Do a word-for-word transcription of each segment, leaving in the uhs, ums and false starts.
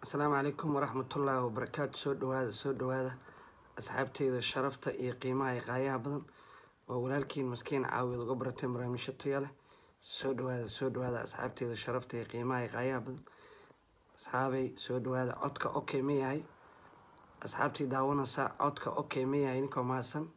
السلام عليكم ورحمة الله وبركاته. سود وهذا سود وهذا أصحابتي إذا شرفت إيه قيمة قايها بدن وولالكين مسكين عاوض قبرة تمر من شطيالة. سود وهذا سود وهذا أصحابتي إذا شرفت إيه قيمة قايها بدن أصحابي سود وهذا عدك أوكي مية هاي أصحابتي داونا ساعة عدك أوكي مية هاي نكو ماسن.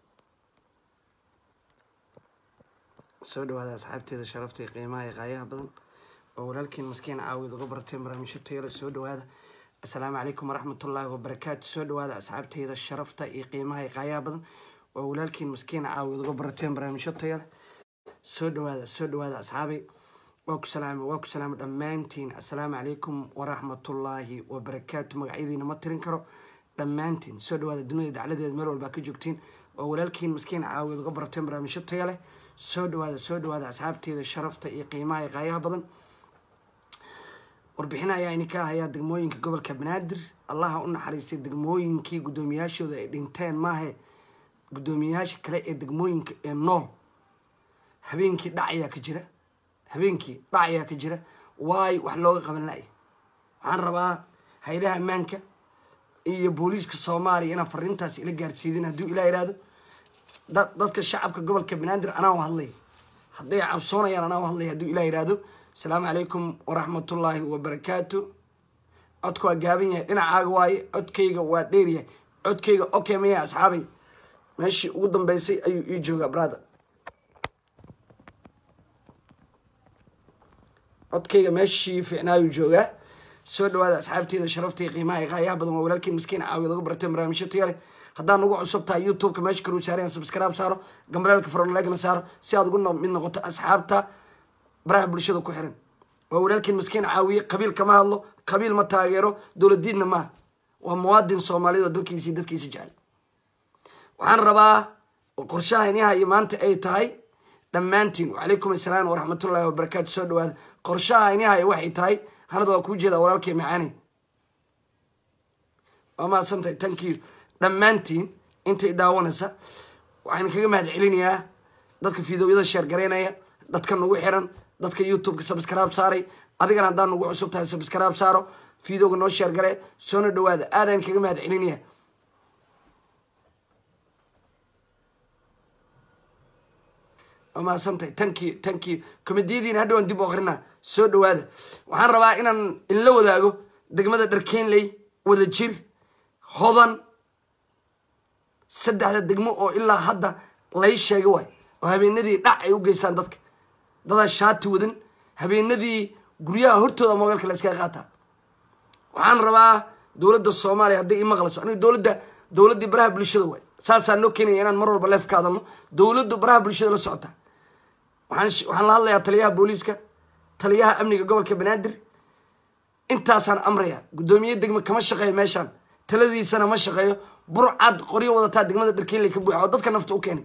سود وهذا أصحابتي إذا شرفت إيه قيمة قايها بدن وولالكين مسكين عاوض قبرة تمر من شطيالة. سود وهذا السلام عليكم ورحمة الله وبركاته. سود وهذا أصحابتي إذا شرفت إيه قيمة قايها بدن وولالكين مسكين عاوض قبرة تمر من شطيالة. سود وهذا سود وهذا أصحابي وكو سلام وكو سلام دمانتين. السلام عليكم ورحمة الله وبركاته. مقعيدين ما ترين كرو دمانتين. سود وهذا الدنيا دعالة المرو الباكي جوكتين وولالكين مسكين عاوض قبرة تمر من شطيالة. سود وهذا سود وهذا أصحابتي إذا شرفت إيه قيمة قايها بدن warbixina ayaa ininka haya degmooyinka gobolka Banaadir. Allah u naxariistay degmooyinkii gudoomiyaashooda ay dhinteen maahe gudoomiyaasha kale ee degmooyinka ee nool habeenkii dhacaya ka jira habeenkii dhacaya ka jira way wax looga qaban laay. waxaan rabaa hay'adaha ammaanka iyo booliiska Soomaaliya inay fariintaas ila gaarsiidin haddii Ilaahay yiraahdo dadka shacabka gobolka Banaadir anaa u hadlay hadday cabsoonayaan anaa u hadlay haddii Ilaahay yiraahdo. السلام عليكم ورحمة الله وبركاته. عدكوا جابين هنا عاقواي عدكيجا وديريا عدكيجا أوكي مية أصحابي ماشي قدام بيسي أيو يجوا برادا عدكيجا ماشي في عناية يجوا سود هذا أصحابتي إذا شرفتي قيمة غاية بدل ما ولكن مسكين عاوي غبرة تمرة مش تياري هذا نوع صوبتها يوتيوب كمان شكروا سارين سبسكرايب صاروا قبل لك فرن لاجنا صار سياد قلنا من نقطة أصحابتها براه بلشده كحرن وولكن مسكين عاوي قبيل كما الله قبيل ما تاجره دول الدين ما ومواد صومالي دول كيسي دول كيسي جال وعن رباه وقرشاه نهاية ما أنت أي تاي لما أنتين وعليكم السلام ورحمة الله وبركاته. سود وهذا قرشاه نهاية واحد تاي هذا دوا كوجد ولكن معاني وما سنت تنكير لما أنتين أنت داونسا وعن كذا ما هتعلني يا ضدك في ذو إذا شر قرينا يا ضدك نوع حرن ضدك يوتيوب سبسكرايب صاري أديك أنا دان نوع عصبتها سبسكرايب صاروا في ذو نوع شر قري سون الدواد آدم كذا ما هتعلني يا وما سنت تنكي تنكي كوميديين هادو عندي بآخرنا سود دواد وحن ربع إن اللو ذاقو دقمة دركين لي وذا جير خضن سد هذا الدقمة أو إلا هذا ليش شيء جواي وهذا النذي لا يوجسان ضدك ضد الشات ودن هذا النذي قرية هرتو ما قالك لسه قاطع وعن ربع دولة الصومالي هذا إما غلط أنا دولة دولة دي براه بلشدوي ساسا نوكيني أنا مرور بلف كذا دولة براه بلشدو لسعتها وحن وحن الله يطليها بوليسكا طليها أمني قبل كبنادر أنت أصلا أمريها قدومي دقم كمش شقيه ماشان ثلاثين سنة مش شقيه برعد قرية ولا تاد دقم دركين اللي كبوي عودتك نفتو كاني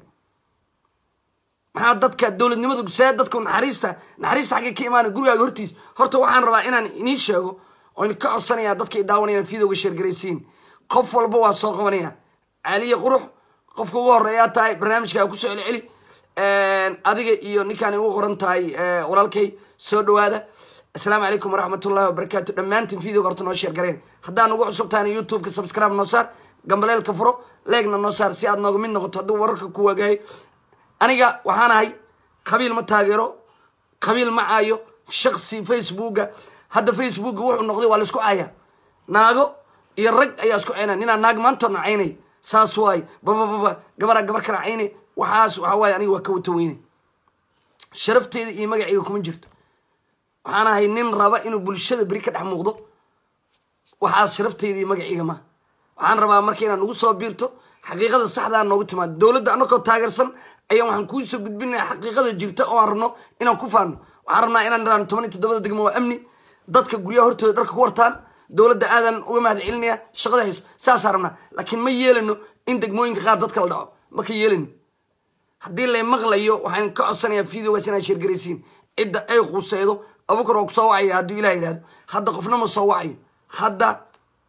ما عدتك الدولة نمذج سادتكم نحريسته نحريسته حاجة كيمان قولوا يا جورتيس هرتوا وحن ربعنا نيشوا وإنك أصلا يا عدتك داونين في ذو الشر جريسين قف البوا صاغ منيها علي قروح قف قوة الرياضة برنامج كأكو سؤال علي أديك إيو نكاني وقرن تاي ورالكي سود هذا. السلام عليكم ورحمة الله وبركاته. لما أنتم في ذو قرطنا وشير قرين هذا نوع صوبتاني يوتيوب كسبسكرايب نصار قبل الكفرو لاجنا نصار سياد نوع من نقطة دو ورك كوا جاي أنا جا وحنا هاي قبيل متاجرو قبيل معايو شخصي فيسبوك هذا فيسبوك وح النقدي ولا سكو عيا ناقو يرق أي سكو عينا نينا ناق ما انتنا عيني ساسواي بابا بابا قبر قبر كلا عيني وحاس وحواي يعني وكوتويني شرفت إيه مجاعيكم جرت وحنا هاي نين ربا إنه بالشدة بريكة حموضة وحاس شرفت إيه مجاعيك ما وحنا ربا مركينا نوصل بيرتو حقيقة الصح ده نوقت ما الدولة ده أنا كنت تاجرسن أيام هنكويس وجد بينا حقيقة الجرت أو عرنا إنه كفان وعرنا إن نران تمني تدبر دقيقة أمني ضدك قريه هرت درك ورطان دولة ده آذن وما هذا علنيا شغله هيس ساسرنا لكن ما يلنو إن دقموين خاد ضدك الدعوة ما كيلن حدي اللي مغليو وحين كأصلا في ذو وسنا شير جريسين إدى أي خصيده أبوك روك صواعي هادو إلى هذا حدا قفنا مصواعي حدا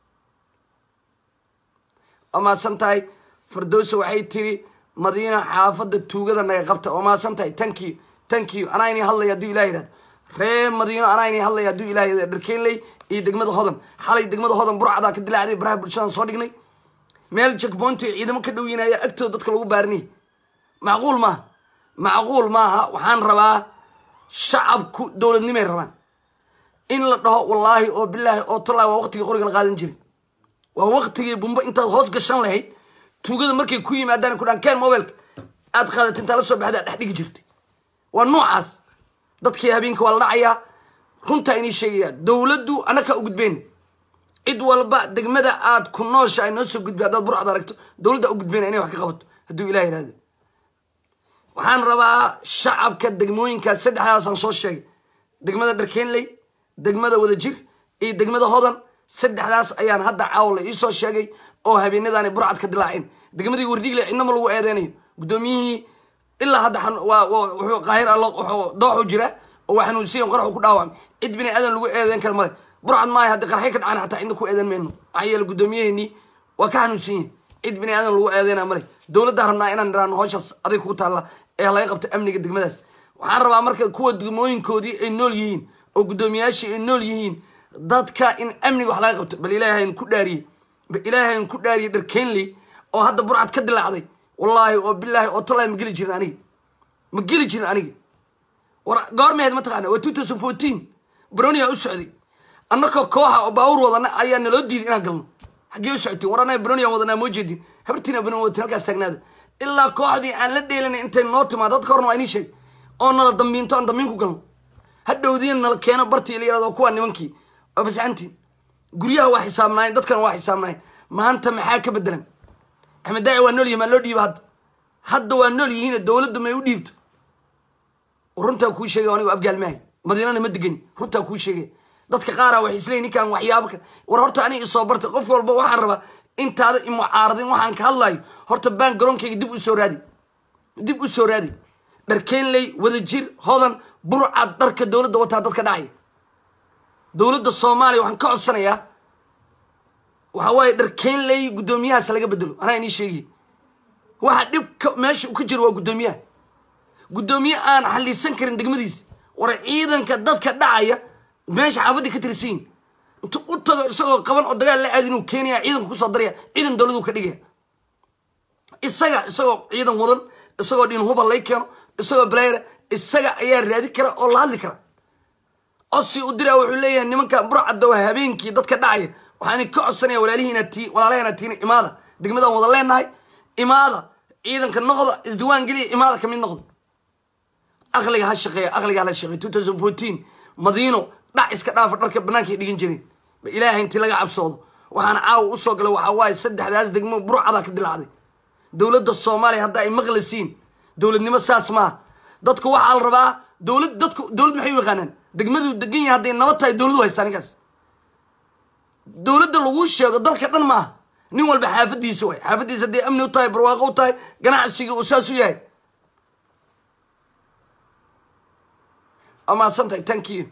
أما سنتاي فردوس وعي تري مدينة حافظ التوجد أنا قبته وما سنتاي تنكي تنكي أنا إني هلا يدو إلى هذا ريم مدينة أنا إني هلا يدو إلى هذا بركين لي iyo degmada hodan xalay degmada hodan burcada ka dilaacday baraha bulshada soo dhignay meel checkpoint ciidamo ka dhaweynaya agtooda dadka lagu baarinay macquul ma macquul maaha waxaan rabaa shacabku dowladnimo ay rabaan in la dhaho wallahi oo billahi oo tallaahi waa waqtigii qoriga la qaadan jiray waa waqtigii bumba intaad hoos gashan lahayd tuugada markay ku yimaadaan ku dhan keen mobilka aad qaadatin inta la soo baxda dhex dhigi jirtay waa noocaas dadkii habeenka waa la dhacayaa runta inay sheegayaan dowladdu anaka u gudbeen cid walba degmada aad ku nooshahay noo soo gudbi hadaad burcad aragto dowladda u gudbeen inay wax ka qabato hadduu ilaah yiraahdo waxaan rabaa shacabka degmooyinkaas saddexdaas aan soo sheegay degmada Dharkeenley degmada Wadajir iyo degmada Hodan saddexdaas ayaan hadda caawle ii soo sheegay oo habeenadani burcad ka dilaaceen degmadii Wardhiigle cidnama lagu eedeynayo gudoomiyihii ilaa hadda waa wuxuu qaahir Allah wuxuu dooxu jira oo waxaanu siin qarxu ku dhaawam cid bini aadan lagu eedeyn kal male burcad ma hadda qarxay ka dhacana hatta inta ku eedan meeno ayay gudoomiyihii waa ka xanuunsan cid bini aadan lagu eedeyna male dowladda rabnaa inaan raano hooshas aday ku taala ee laga qabto amniga degmadaas waxaan rabaa marka kuwa degmooyinkoodii ay nool yihiin oo gudoomiyaashii ay nool yihiin dadka in amniga wax laga qabto bal ilaahay ku dhaariye bal ilaahay ku dhaariye Dharkeenley oo hadda burcad ka dilaacday wallahi oo billahi oo tallaahi ma geli jirin aniga ma geli jirin aniga war goormeed ma taqaana waa two thousand fourteen Brownia u socday annaka kooxa oo baawur wadana ayaa naloo diiday inaan galno xagee u socotay war anay Brownia wadana ma jeedin habartina banu wada halkaas taagnaada ilaa kooxdii aan la dheelanay intay noo timaado dadka horna waa inii sheeg oo nala dambiinto aan dambiin ku galno hadhowdiin nala keeno bartii la yiraahdo kuwa nimankii oo fasaxantiin guryaha waa xisaabnaayeen dadkan waa xisaabnaayeen maanta maxaa ka bedelan Axmed Daaci waa nool yahay loo dhiibo hadda hadda waa nool yihiin dowladdu may u dhiibto runta ku sheegay anigu abgaal maahay madiinana ma digani runta ku sheegay dadka qaar wax isleey ninkan waxyaabo war horta aniga soo bartay qof walba waxaan rabaa intaada in mucaaradin waxaan ka hadlayo horta baan garoonkayga dib u soo raadi dib u soo raadi Dharkeenley Wadajir Hodan burcad dharka dowladda wata dadka dhacay dowladda Soomaaliya waxaan ka codsanayaa waxa way Dharkeenley gudoomiyahaas laga bedelo ana inii sheegay waxa dib meesha ku jiro waa gudoomiyaha gudoomiye aan xaliisan karin degmadiis war ciidanka dadka dhacaya meesha xaafadii ka tirsiin inta u tago isagoo qaban oo dagaal la aadin uu Kenya ciidanku ku soo daraya ciidan dawladdu ka dhigay isaga isagoo ciidan wadan isagoo dhin huba lay keeno isagoo baleer isaga ayaa raadi kara oo la hadli kara osi u diraa wuxuu leeyahay nimanka burcadda waa habeenkii dadka dhacaya waxaan ka codsanayaa walaalihiina tii walaalaheena tii imaada degmada wada leenahay imaada ciidanka noqda isdiwaan galiya imaada kamid noqda aqliga ha shaqeeya aqliga la shaqeeyo two thousand fourteen madiino dhac iska dhaaf dharka banaanka dhigin jirin ba ilaahay intii laga cabsoodo waxaan caaw u soo galay waxa waay saddexdaas degmo burcada ka dilaacday dowladda Soomaaliya hadda ay maqlisiin dowladnimo saas ma dadku waxa la rabaa dowlad dadku dowlad maxay u yaqaanaan degmadu degan yahay hadday nabad tahay dowladdu haystaan ninkaas dowladda lagu sheego dalka dhan ma nin walba xaafadiisa way xaafadiisa hadday amni u tahay barwaaqo u tahay ganacsiga uu saas u yahay ama santay thank you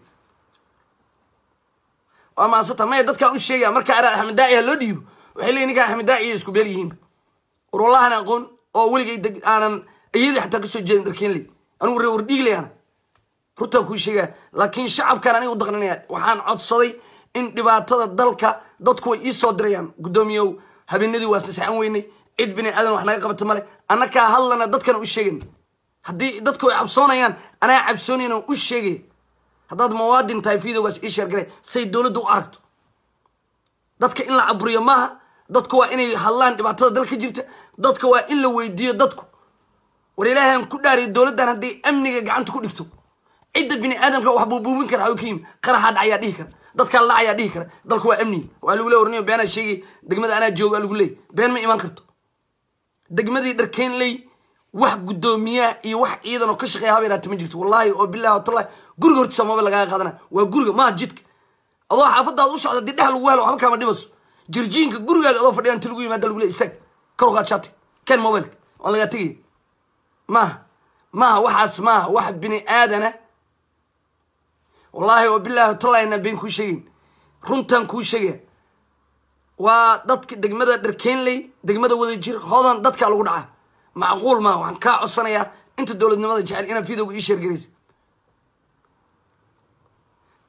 ama santa ma dadka u sheegay marka Axmed Daaci loo dhiibo waxay leeyihiin ninka Axmed Daaci isku beel yihiin war wallahi aan aqoon oo waligay aanan iyada xataa ka soo jeedin Dharkeenley anigu reer Wardhiigle ana runta ku sheegay laakiin shacabkan anigu daqnanaya waxaan codsaday in dhibaatada dalka dadku way ii soo dirayaan gudoomiyow habeenadii waa saxan weynay cid bini aadan wax naga qabto male annaka hadlana dadkan u sheegin haddii dadku ay cabsoonayaan anaa cabsoonayna u sheegay haddaad muwaadin tahay fiidoogaas ii sheer garay say dowladdu u aragto dadka in la caburiyo maaha dadku waa inay hadlaan dhibaatada dalka jirta dadka waa in la weydiiyo dadku war ilaahan ku dhaariyo dowladdan haddii amniga gacanta ku dhigto cidda bini aadamka wax buubuubin kara xaw kiim qaraxa dhacayaa dhihi kara dadka la ayaa dhihi kara dalku waa amni waa lagu leeyahay beenaa sheegay degmada anaa jooga lagu leeyahay been ma iman karto degmadii Dharkeenley wax gudoomiya iyo wax ciidan oo ka shaqeeya habeena tama jirto wallahi oo billahi tallahi guriga hortiisa ma laga qaadana waa guriga ma jidka adoo xaafadaad u socda dib dhex lagu helo waxba kama dhimaso jirjiinka gurigaaga adoo fadhiyan inta lagu yimaado lagu leeyahay istaag kor u qaad shati kan mobilka oo laga tagay ma ma waxaas ma wax bini aadana wallahi oo billahi tallahi nabin ku sheegin runtan ku sheegay waa dadka degmada Dharkeenley degmada Wadajir Hodan dadka lagu dhaca macquul ma waxaan ka codsanayaa inta dowladnimada jecel inaan fiidooga ii sheer gareys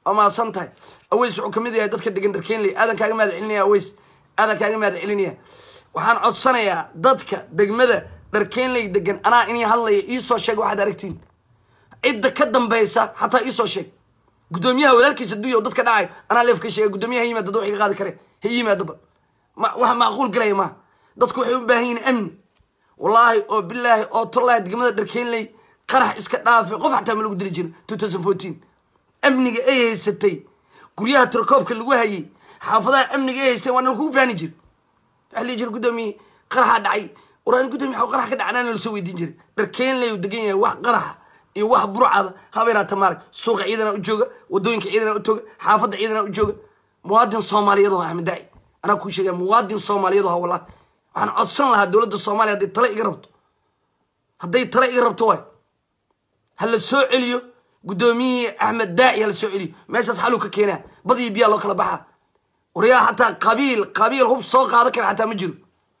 أما سنتها أويس وكمية دتك دقن دركين لي هذا كان ماذا علني أويس هذا كان ماذا علني وحن عطسنا يا دتك دقمة دركين لي دقن أنا إني هلا يسوى شيء واحد أركتين عدة كدم بيسا حتى يسوى شيء قدوميها ولكن سدوية ودتك داعي أنا ليف كشيء قدوميها هي ما تدوحي غاد كره هي ما دبل ما وح معقول قلي ما دتك وحيم باهين أمني والله أو بالله أو طلع دقمة دركين لي قرح إسكت نافع قف حتى ملوك درجين ألفين وأربعطعش أمني إيه ستي كوريا تركوب كل وهاي حافظها أمني إيه ستي وأنا الكوف يعني جري اللي يجري قدامي قرح دعي وراني قدامي حو قرح كده عنان السوي دينجري دركين لي ودقين واحد قرح يواحد برعة خبيرة تمارك سوق عيدنا وجوجا ودوينك عيدنا وتوجا حافظ عيدنا وجوجا مواطن صومالي يضها أحمد داعي أنا كل شيء مواطن صومالي يضها والله أنا أتصل لها الدولة الصومالية هذه طلع يقربته هذه طلع يقربته هل السعودية قدومي أحمد داعي هل السعودية ماشي حلوك كينا بدي يبيع لك لبحة وريا حتى قبيل قبيل هو بسوق هذا كان حتى مجرو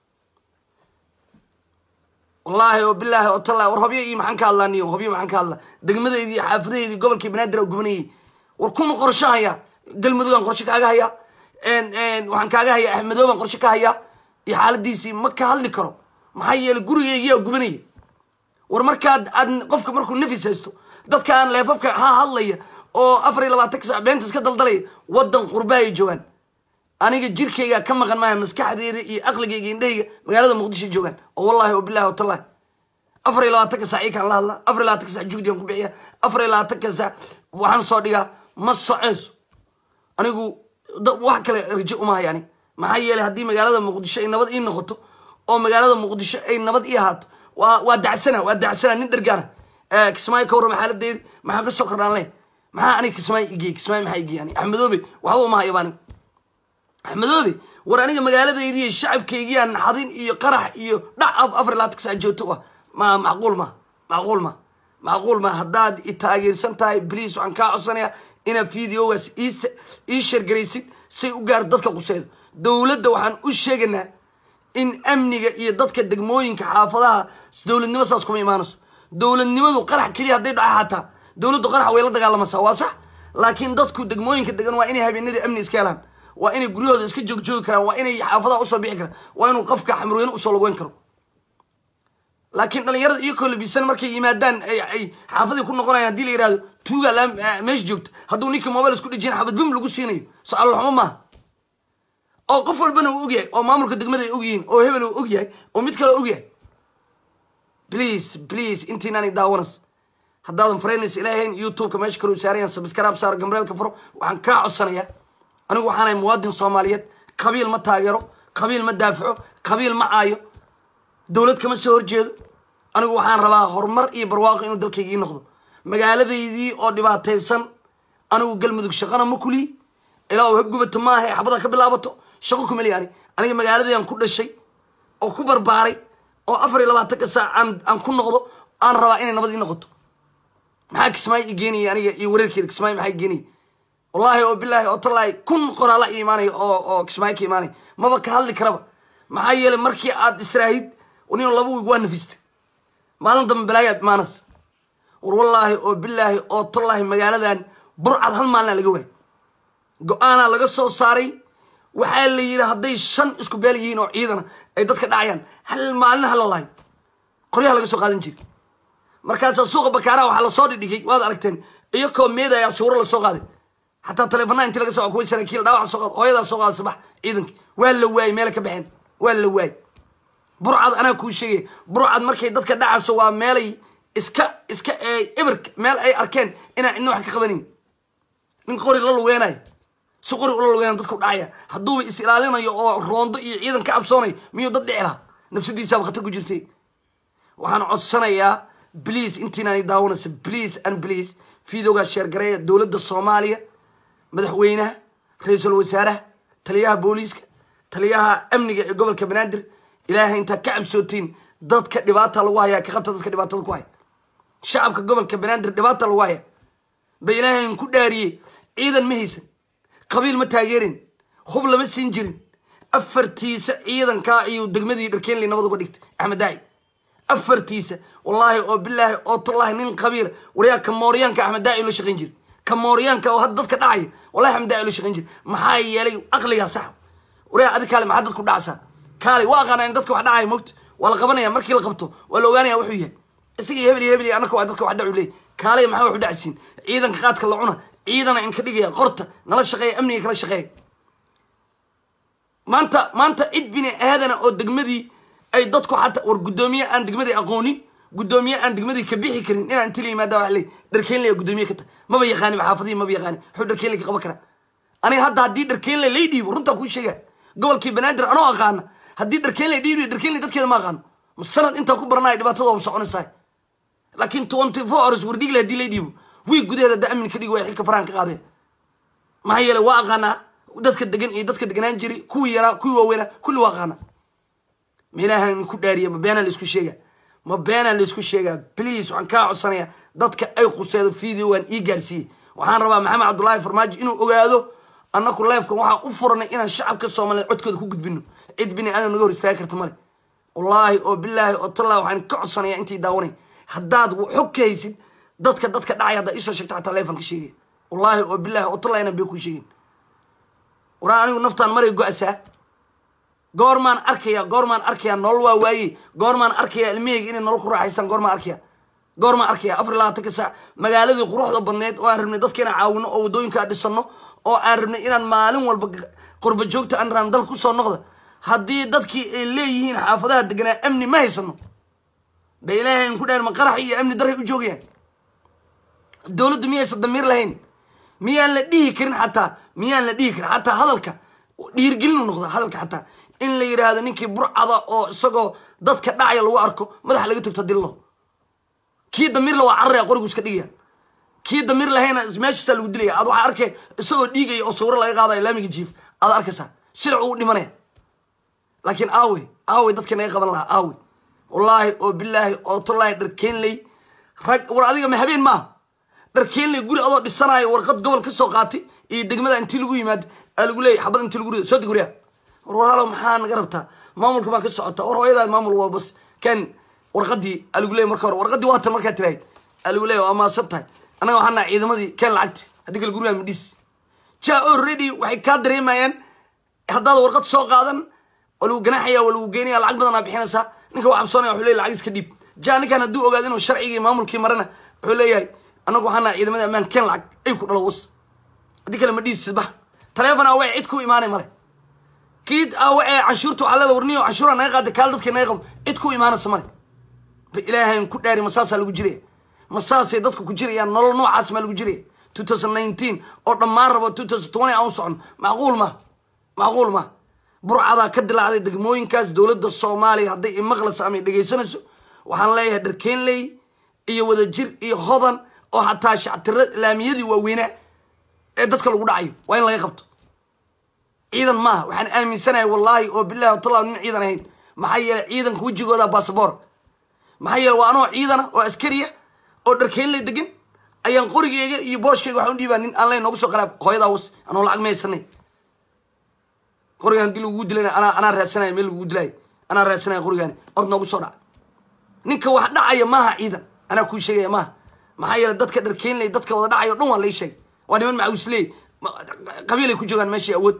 والله وبالله وطلع ورهبي محنك الله نيو هبي محنك الله دقمة ذي حافظة ذي قبل كي بنادر وقبني وركون قرشها هي قل مذوق قرشك هذا هي إن إن وحنك هذا هي أحمد ذوق قرشك هي يحال ديسي مكة هل كرو محيي الجرو يجي وقبني ورمركاد أن قفك مركو نفس هستو دت كان لا يفك ها هاللية أو أفري لو تكسع بين تسكدل دلي ودن قرباي جوان أنا جير كيجا كم غن ما مسكح دي أقلق يجيني مقالة مقدش جوان والله وبالله وطلع أفري لو تكسع عيك الله الله أفري لا تكسع جودي قبيعة أفري لا تكسع وحن صادقة مص عز أنا جو واحد كله رجع ما يعني ما هي اللي هدي مقالة مقدش أي نبض إيه نقطه أو مقالة مقدش أي نبض إيه هات وودع سنة ودع سنة ندر جانا كسماي كورة محل دي ما حق السكر عليه ما أنا كسماي يجي كسماي ما هيجي يعني أحمد أبي وهو ما يباني أحمد أبي وراني مقالة دي الشعب كيجي أن حاضين يقرح يدعب أفر لا تكسر جوتوه ما معقول ما معقول ما معقول ما هداد التاجر سنتاي بليس وعن كاعصنيا إن فيديو بس إيش إيش الجريسي سيوجار ضدك قصيد دولة دوحان وش جنا إن أمني يضدك الدجموين كحافظها دولة النمس أسكم إيمانس دولة النمس وقرح كلي هديد عهاتها دولة قرح ويلا دجال مسوا صح لكن ضدك الدجموين كدجن وإني هبي النادي أمني إسكالان وإني جريود إسك جوج جوج كلام وإني حافظها أصل بيحكر وإنه قفك حمروين أصل وين كرو لكن أنا يرد يكل بيسن مركي يمادان أي أي حافظ يكون نقرأ يدي لي راد توجا لام مش جبت هدونيك موبايل سكول جين حافظ بيم لقوسيني سأل الحمامة أو قفل بنو أوجي أو مامرك الدقمة أوجين أو هبل أوجي أو متكل أوجي بليز بليز أنتي ناني داونس هذا فرينس إلهين يوتيوب كمان يشكروا ساريا سبسكرايب صار جمبريل كفرو وعن كاع السنة أنا وحنا مواد صوماليات قبيل ما تاجروا قبيل ما دافعوا قبيل ما عايو دولة كمان سهر جد أنا وحنا ربا هرمر إيه برواق إنه دل كيجي نخذ مقالة ذي ذي أو دبعة تيسن أنا وقل مذوق شغنا مكولي إلا وهجوا بالتماه حبضك باللابطو شغلكم اللي يعني أنا مقالة ذي عن كل شيء أو كبر باري أو أفري لبعة تكسر عن عن كل نقطة أنا ربا إني نبضي نقطة معك اسمعي يجيني يعني يوريك كده اسمعي معي يجيني والله وبالله أطلع كن قرا لا إيماني أو أو اسمعي كإيماني ما بك هالي كربا معي المركي عاد إسرائيل ونيو لابو يقوان نفست ما نضم بلايات مانس والله وبالله أطلع مجال برعد هالمالنا لجوه أنا لقصة صاري وحال لي هدي شن اسكو باليين وعيدنا أي ضدك دعيان هل مالنا هل الله قريها لقصة قادم جيب مركز السوق بكارا وحلا صادق دقيق وهذا أركتين إياكم ميدا يا صور السوق هذا حتى تلفنا أنت لقى سوق كويس سنكيل داوع السوق وهذا السوق الصباح عيدنك ولا واي مالك بحين ولا واي برعد أنا كل شيء برعد مركز ضدك دعا سوا مالي إسكا إسكا أي إبرك مال أي أركان إنا إنه حكي قبلين من قوري الله ويناي سقوري الله وين ضدك دعيا حدوه إسرائيلنا يو روند عيدن كعب صوني ميو ضد علها نفس دي سابقتك وجرتي وحنا عصنا يا بليز انتي ناني داونس بليز ان بليز في دوغا شيرغريه دولة الصومالية مدحوينها رئيس الوزراء تلياها بوليسك تلياها امنية قبل كبنادر إلهي انتا كعب سوتين ضدك دباطة الوايا كخبطة ضدك دباطة الوايا شعبك قبل كبنادر دباطة الوايا بإلهي انكو داري عيدا مهيسا قبيل متاجرين خبل مسنجرين أفرتيس عيدا كاعي ودقمدي دركين اللي نبضوا قديكت أحمد داعي أفرتيسة والله وبالله وطلع نين قبيل ورياك موريان كأحمد داعي لو شقين جري كموريانكا وهاد دادك داعي والله حمد داعي لو شقين جير محاي يالي أقلي يا صاحب وريا أدي كالي محا دادكو داعسا كالي واقانا إن دادكو واحد داعي موت ولا قبانيا مركي لقبتو ولا وغانيا وحوية إسيقي هبلي هبلي أنا كو دادكو واحد داعي لي كالي محا وحو داعسين عيدان كقادك اللعونا عيدان إن كدقيا قرطة نلا شقيا أمني كلا شقيا ما أنت ما أنت عيد بني هذا أو دقمدي أي دادكو حتى ورقدومية أن دقمدي أقونين قدومية أن دقمدي كبيحي كرين إنا أنت لي ما داوح لي دركين لي قدومية كتا ما بيخاني محافظين ما بيخاني حو دركين لي كقبكرا أنا هدا هدي دركين لي ليدي ورنتا كل شيء قبل كي بنادر أنا أغانا هدي دركين لي ديبي دركين لي داد كذا ما أغانا السنة أنت كبرنا يدبا تضوى بسعون الساي لكن أربعة وعشرين أورس ورديق لي هدي لي ديبو وي قدي هذا دا أمن كريق ويحيل كفرانك قاضي ما هي لو أغانا ودادك الدقن إيه دادك الدقنان جري كوي يرا كوي ووينا كل واغانا ميلاها نكو داريا ما بينا لسكو شيئا ما بينا لسكو شيئا بليس وعن كاعو الصنية دادك أي قصيدة فيديو وان إي قارسي وحان ربا محمد عبد الله فرماج إنو أغادو أنكو لايفكم وحا أفرنا إنا الشعب كالصومالي عدكو دكو قد بنو عد بني أنا نغور استاكر تمالي والله أو بالله أو طلع وحان كاعو الصنية انتي داوني حداد وحك هيسي دادك دادك داعي هذا إيسا شكتا حتى لايفنك شيئا والله أو بالله أو طلع إنا بيكو شيئا وراني ونفتان مري قعسا غورمان أركيا غورمان أركيا نولوا واي غورمان أركيا الميج إني نول خروح حيستان غورمان أركيا غورمان أركيا أفر الله تكسا مقالة خروح ضبنيت وأرمني ضد كنا عاونو أو دوين كاد السنو أو أرمني إن المعلوم والبق قرب جوجت أن رندل كوسو النقطة هدي ضد كي اللي يهين حافظها دقنا أمني ما يسنو بإله إن كنا المقرحية أمني دري وجوجين الدولة دمية صدمير لهين ميان لديه كرن حتى ميان لديه كرن حتى هذلك ديرجلنا النقطة هذلك حتى إن اللي يرى هذا نيكي برعضة أو سقو ضد كداعي لو أركو ماذا حلاقي تبتدي له كي دمير له عرّي أقولك كدية كي دمير له هنا ماشي سلو دلية هذا عركه سقو ديجي أو صور الله يقاضي لا ميجيف هذا أركسه سرعوا لمنه لكن آوي آوي ضد كنا يقبل الله آوي والله أو بالله أو طلع دركين لي رج وراديك مهبين ما دركين لي يقول الله بالسنة ورقد قبل كسو قاتي يدق ماذا أنت لقوا يمد قالوا لي حبض أنت لقوا صدق قريا ورا لهم حان قربتها مامل كمان كسعتها ورا إذا مامل هو بس كان ورقدي قالوا لي مركور ورقدي واتر مركات تراي قالوا لي وما صبتها أنا وحنا عيد ماضي كان لعبت هذيك القرية مديس جاء أوريدي وحي كادرين ماين هذا ورقد سوق هذا ولو جناحية ولو جيني العقد أنا بحينسا نكوا عبصاني وحلي العجز كديب جاني كان الدو قاعدين والشرعي مامل كي مرنا حلي أنا وحنا عيد ماضي من كان لعب أي كل لوص هذيك المديس سبح تلفون أوعي عيدكوا إيماني مرة كيد أوعي عشورته على ورنيه وعشورة ناقد كالدت كناقم عيدكوا إيمان السماء بإلهي كل داري مساسة لوجري مساسة دتك كوجري يعني نور نوع عاصمة لوجري ألفين وتسعطعش أو مرة ألفين وعشرين أو صعن معقول ما معقول ما بروح هذا كدل على دقموين كاس دولة الصومالي هذي مغلس أمي دقي سنسو وحن ليه دركين لي إيه وذا جر إيه خضن أو حتى شعتر لاميدي ووينه دتك لو دعيو وين لا يخبط عيدا ما وحن آمن سنة والله وبالله وطلعوا من عيدا هين محيل عيدا كوجي هذا باسبور محيل وأنا عيدا وعسكرية أو دركين لي دقن أيان قرية يبوش كي وحن ديبان الله ينقص قراب قايد أوس أنا ولا عجمي سنة قرية عندي لو وود لنا أنا أنا رأسنا ميل وود لاي أنا رأسنا قرية أرض نقص صرع نك واحد دعية ما عيدا أنا كل شيء ما محيل دتك دركين لي دتك وضع دعية نوع لي شيء وأنا من معوس لي قبيلة كوجان ماشي أود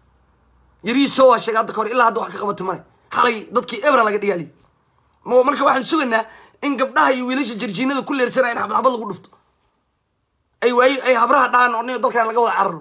يريسوا الشيء هذا كور إلا هذا حق قبض تمرة حالي ضدك إبرة لقد يالي مو ملك واحد سوينا إن قبلها يويلش جرجينا ذو كل رسالة إن حبل حبل غرفت أيوة أي أي حبرها دان وني ضدك أنا لقوا عرّو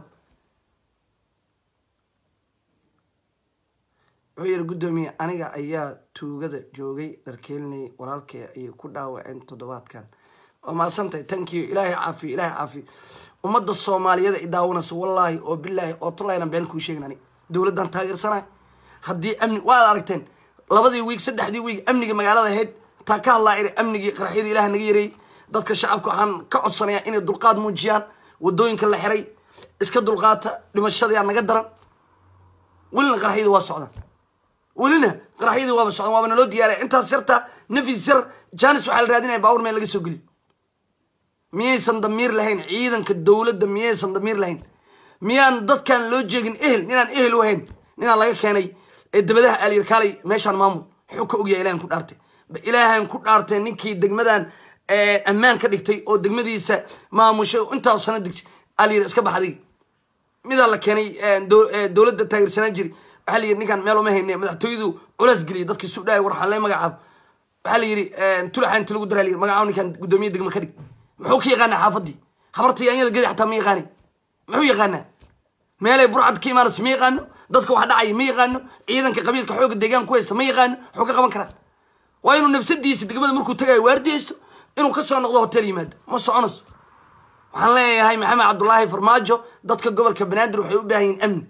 وهي القدومي أنا جا أيها توجد جوجي دركيلني ورالك أي كده وأنت تضبط كان وما سنت تنكي إلهي عافي إلهي عافي ومد الصومالية إداونا سو والله وبالله وطلعنا بينكم شيء يعني دولة تاجر سنة هدي أمن ولا أركتين لبضي ويك سدح دي ويك أمني مجال هذا هيد تاكل الله إير أمني قرحيد إله نجيري ضد الشعب عن كعد سنة إن الدلقات موجيان والدوين كل حري إسك الدلقات لما الشذي عن قدرا ولنا قرحيد واسعدا ولنا قرحيد واسعدا ومن لود يا أنت صرت نفي سر جانس وحال رادين باور ما يلاقي سوقلي ميسن ضمير لهين عيدا كالدولة دميسن ضمير لهين ميان ضد كان لوجيجن إهل نيان إهل وهين نيان الله كاني الدبده اللي يركالي ماشان مامو حكوا أجي إلهن كل أرتي إلهن كل أرتي نكى دقمدان ammaan ka dhigtay oo degmadiisa maamushay intaas sana digsi aliyir iska baxday midaa la keenay dowladda taageersanaan jiri waxaa la yidhi ninkan meel uma hayne madaxtooyadu culays geliyay dadkii sudhaay war waxaan lee magacaabo waxaa la yidhi tulaxa inta lagu daraa la yidhi magacaabo ninkan guddoomiye degma ka dhig muxuu ka yaqaanaa xaafadii habarta yaanyada gedi xataa ma yaqaanin muxuu yaqaanaa meelay burcad ka imaanaysa ma yaqaano dadka wax dhacaya ma yaqaano ciidanka qabiilka xooga deegaan ku haysta ma yaqaano wuxuu ka qaban karaa waa inuu nafsadiisa degmada markuu tagayo waardiyaysto inuu ka soo noqdo hotel yimaado ma soconayso waxaan leeyahay maxamed cabdullaahi farmaajo dadka gobolka banaadir waxay u baahan yihiin amni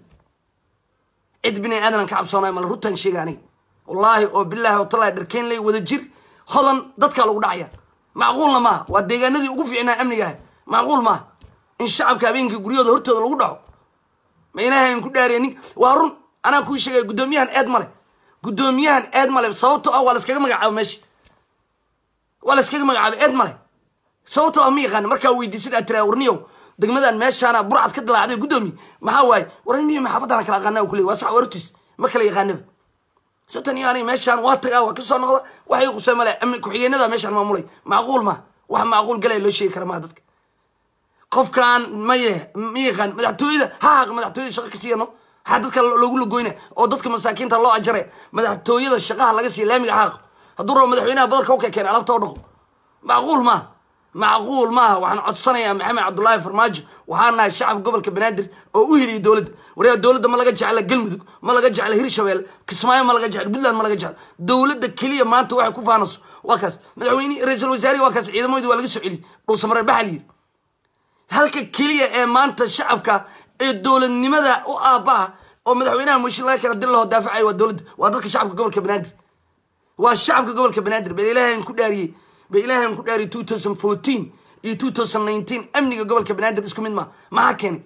cid bini aadan ka cabsoonaay mal rutan sheega aniga wallaahi oo billaahi oo tallahi dharkeen lay wada jir hodan dadka lagu dhacaya macquulna maaha waa deegaanadii ugu fiicnaa amniga ah macquul maaha in shacabka habeenkii guryahooda hortooda lagu dhaco ma ilaahay in ku dhaariya nin waa run anaa kuu sheegaya guddoomiyahan eed male guddoomiyahan eed male sababtoo ah waa la iskaga magacaabo meesha waa la iskaga magacaabo eed male sababtoo ah ma yaqaana markaa weydiisid aad tiraa warniyow degmadan meeshaana burcad ka dilaacday guddoomiye maxaa waaye warniyo maxaafadana kala aqaanaa u kuleey waa sax wartiis ma kala yaqaanaba sababtan iyo aniga meeshaan waa tagaa waa kasoo noqda waxay qusay male amni ku-xigeenada meeshaan maamulay macquul maaha wax macquul galaya loo sheegi kara maaha dadka qofkaan maye ma yaqaan madaxtooyada ha haaq madaxtooyada shaqa ka siiyano waxaa dadka loogu lagoyna oo dadka masaakiinta loo ajare madaxtooyada shaqaha laga siiya laamiga haaq hadduu rabo madaxweynaha badarka u kekeen alabta oo dhaqo macquul maaha macquul maaha waxaan codsanayaa maxamed cabdullaahi farmaajo waxaan nahay shacab gobolka banaadir oo u heliyay dowladda waryaa dowladda ma laga jecla galmudug ma laga jecla hirshabelle kismaayo ma laga jecla puntland ma laga jecla dowladda keliya maanta waxay ku faanayso waa kaas madaxweyne ra-iisul wasaarihi waa kaas ciidamadii waa laga soo celiyey dhulsamare baxa la yidhi halka keliya ee maanta shacabka ee dowladnimada u aabbaha oo madaxweynaha muushin laga keena dil lahoo daafacayo waa dowladda waa dadka shacabka gobolka banaadir waa shacabka gobolka banaadir bal ilaahay ku dhaariyey ba ilaahay ku dhaariyey two thousand fourteen iyo two thousand nineteen amniga gobolka banaadir isku mid ma maxaa keenay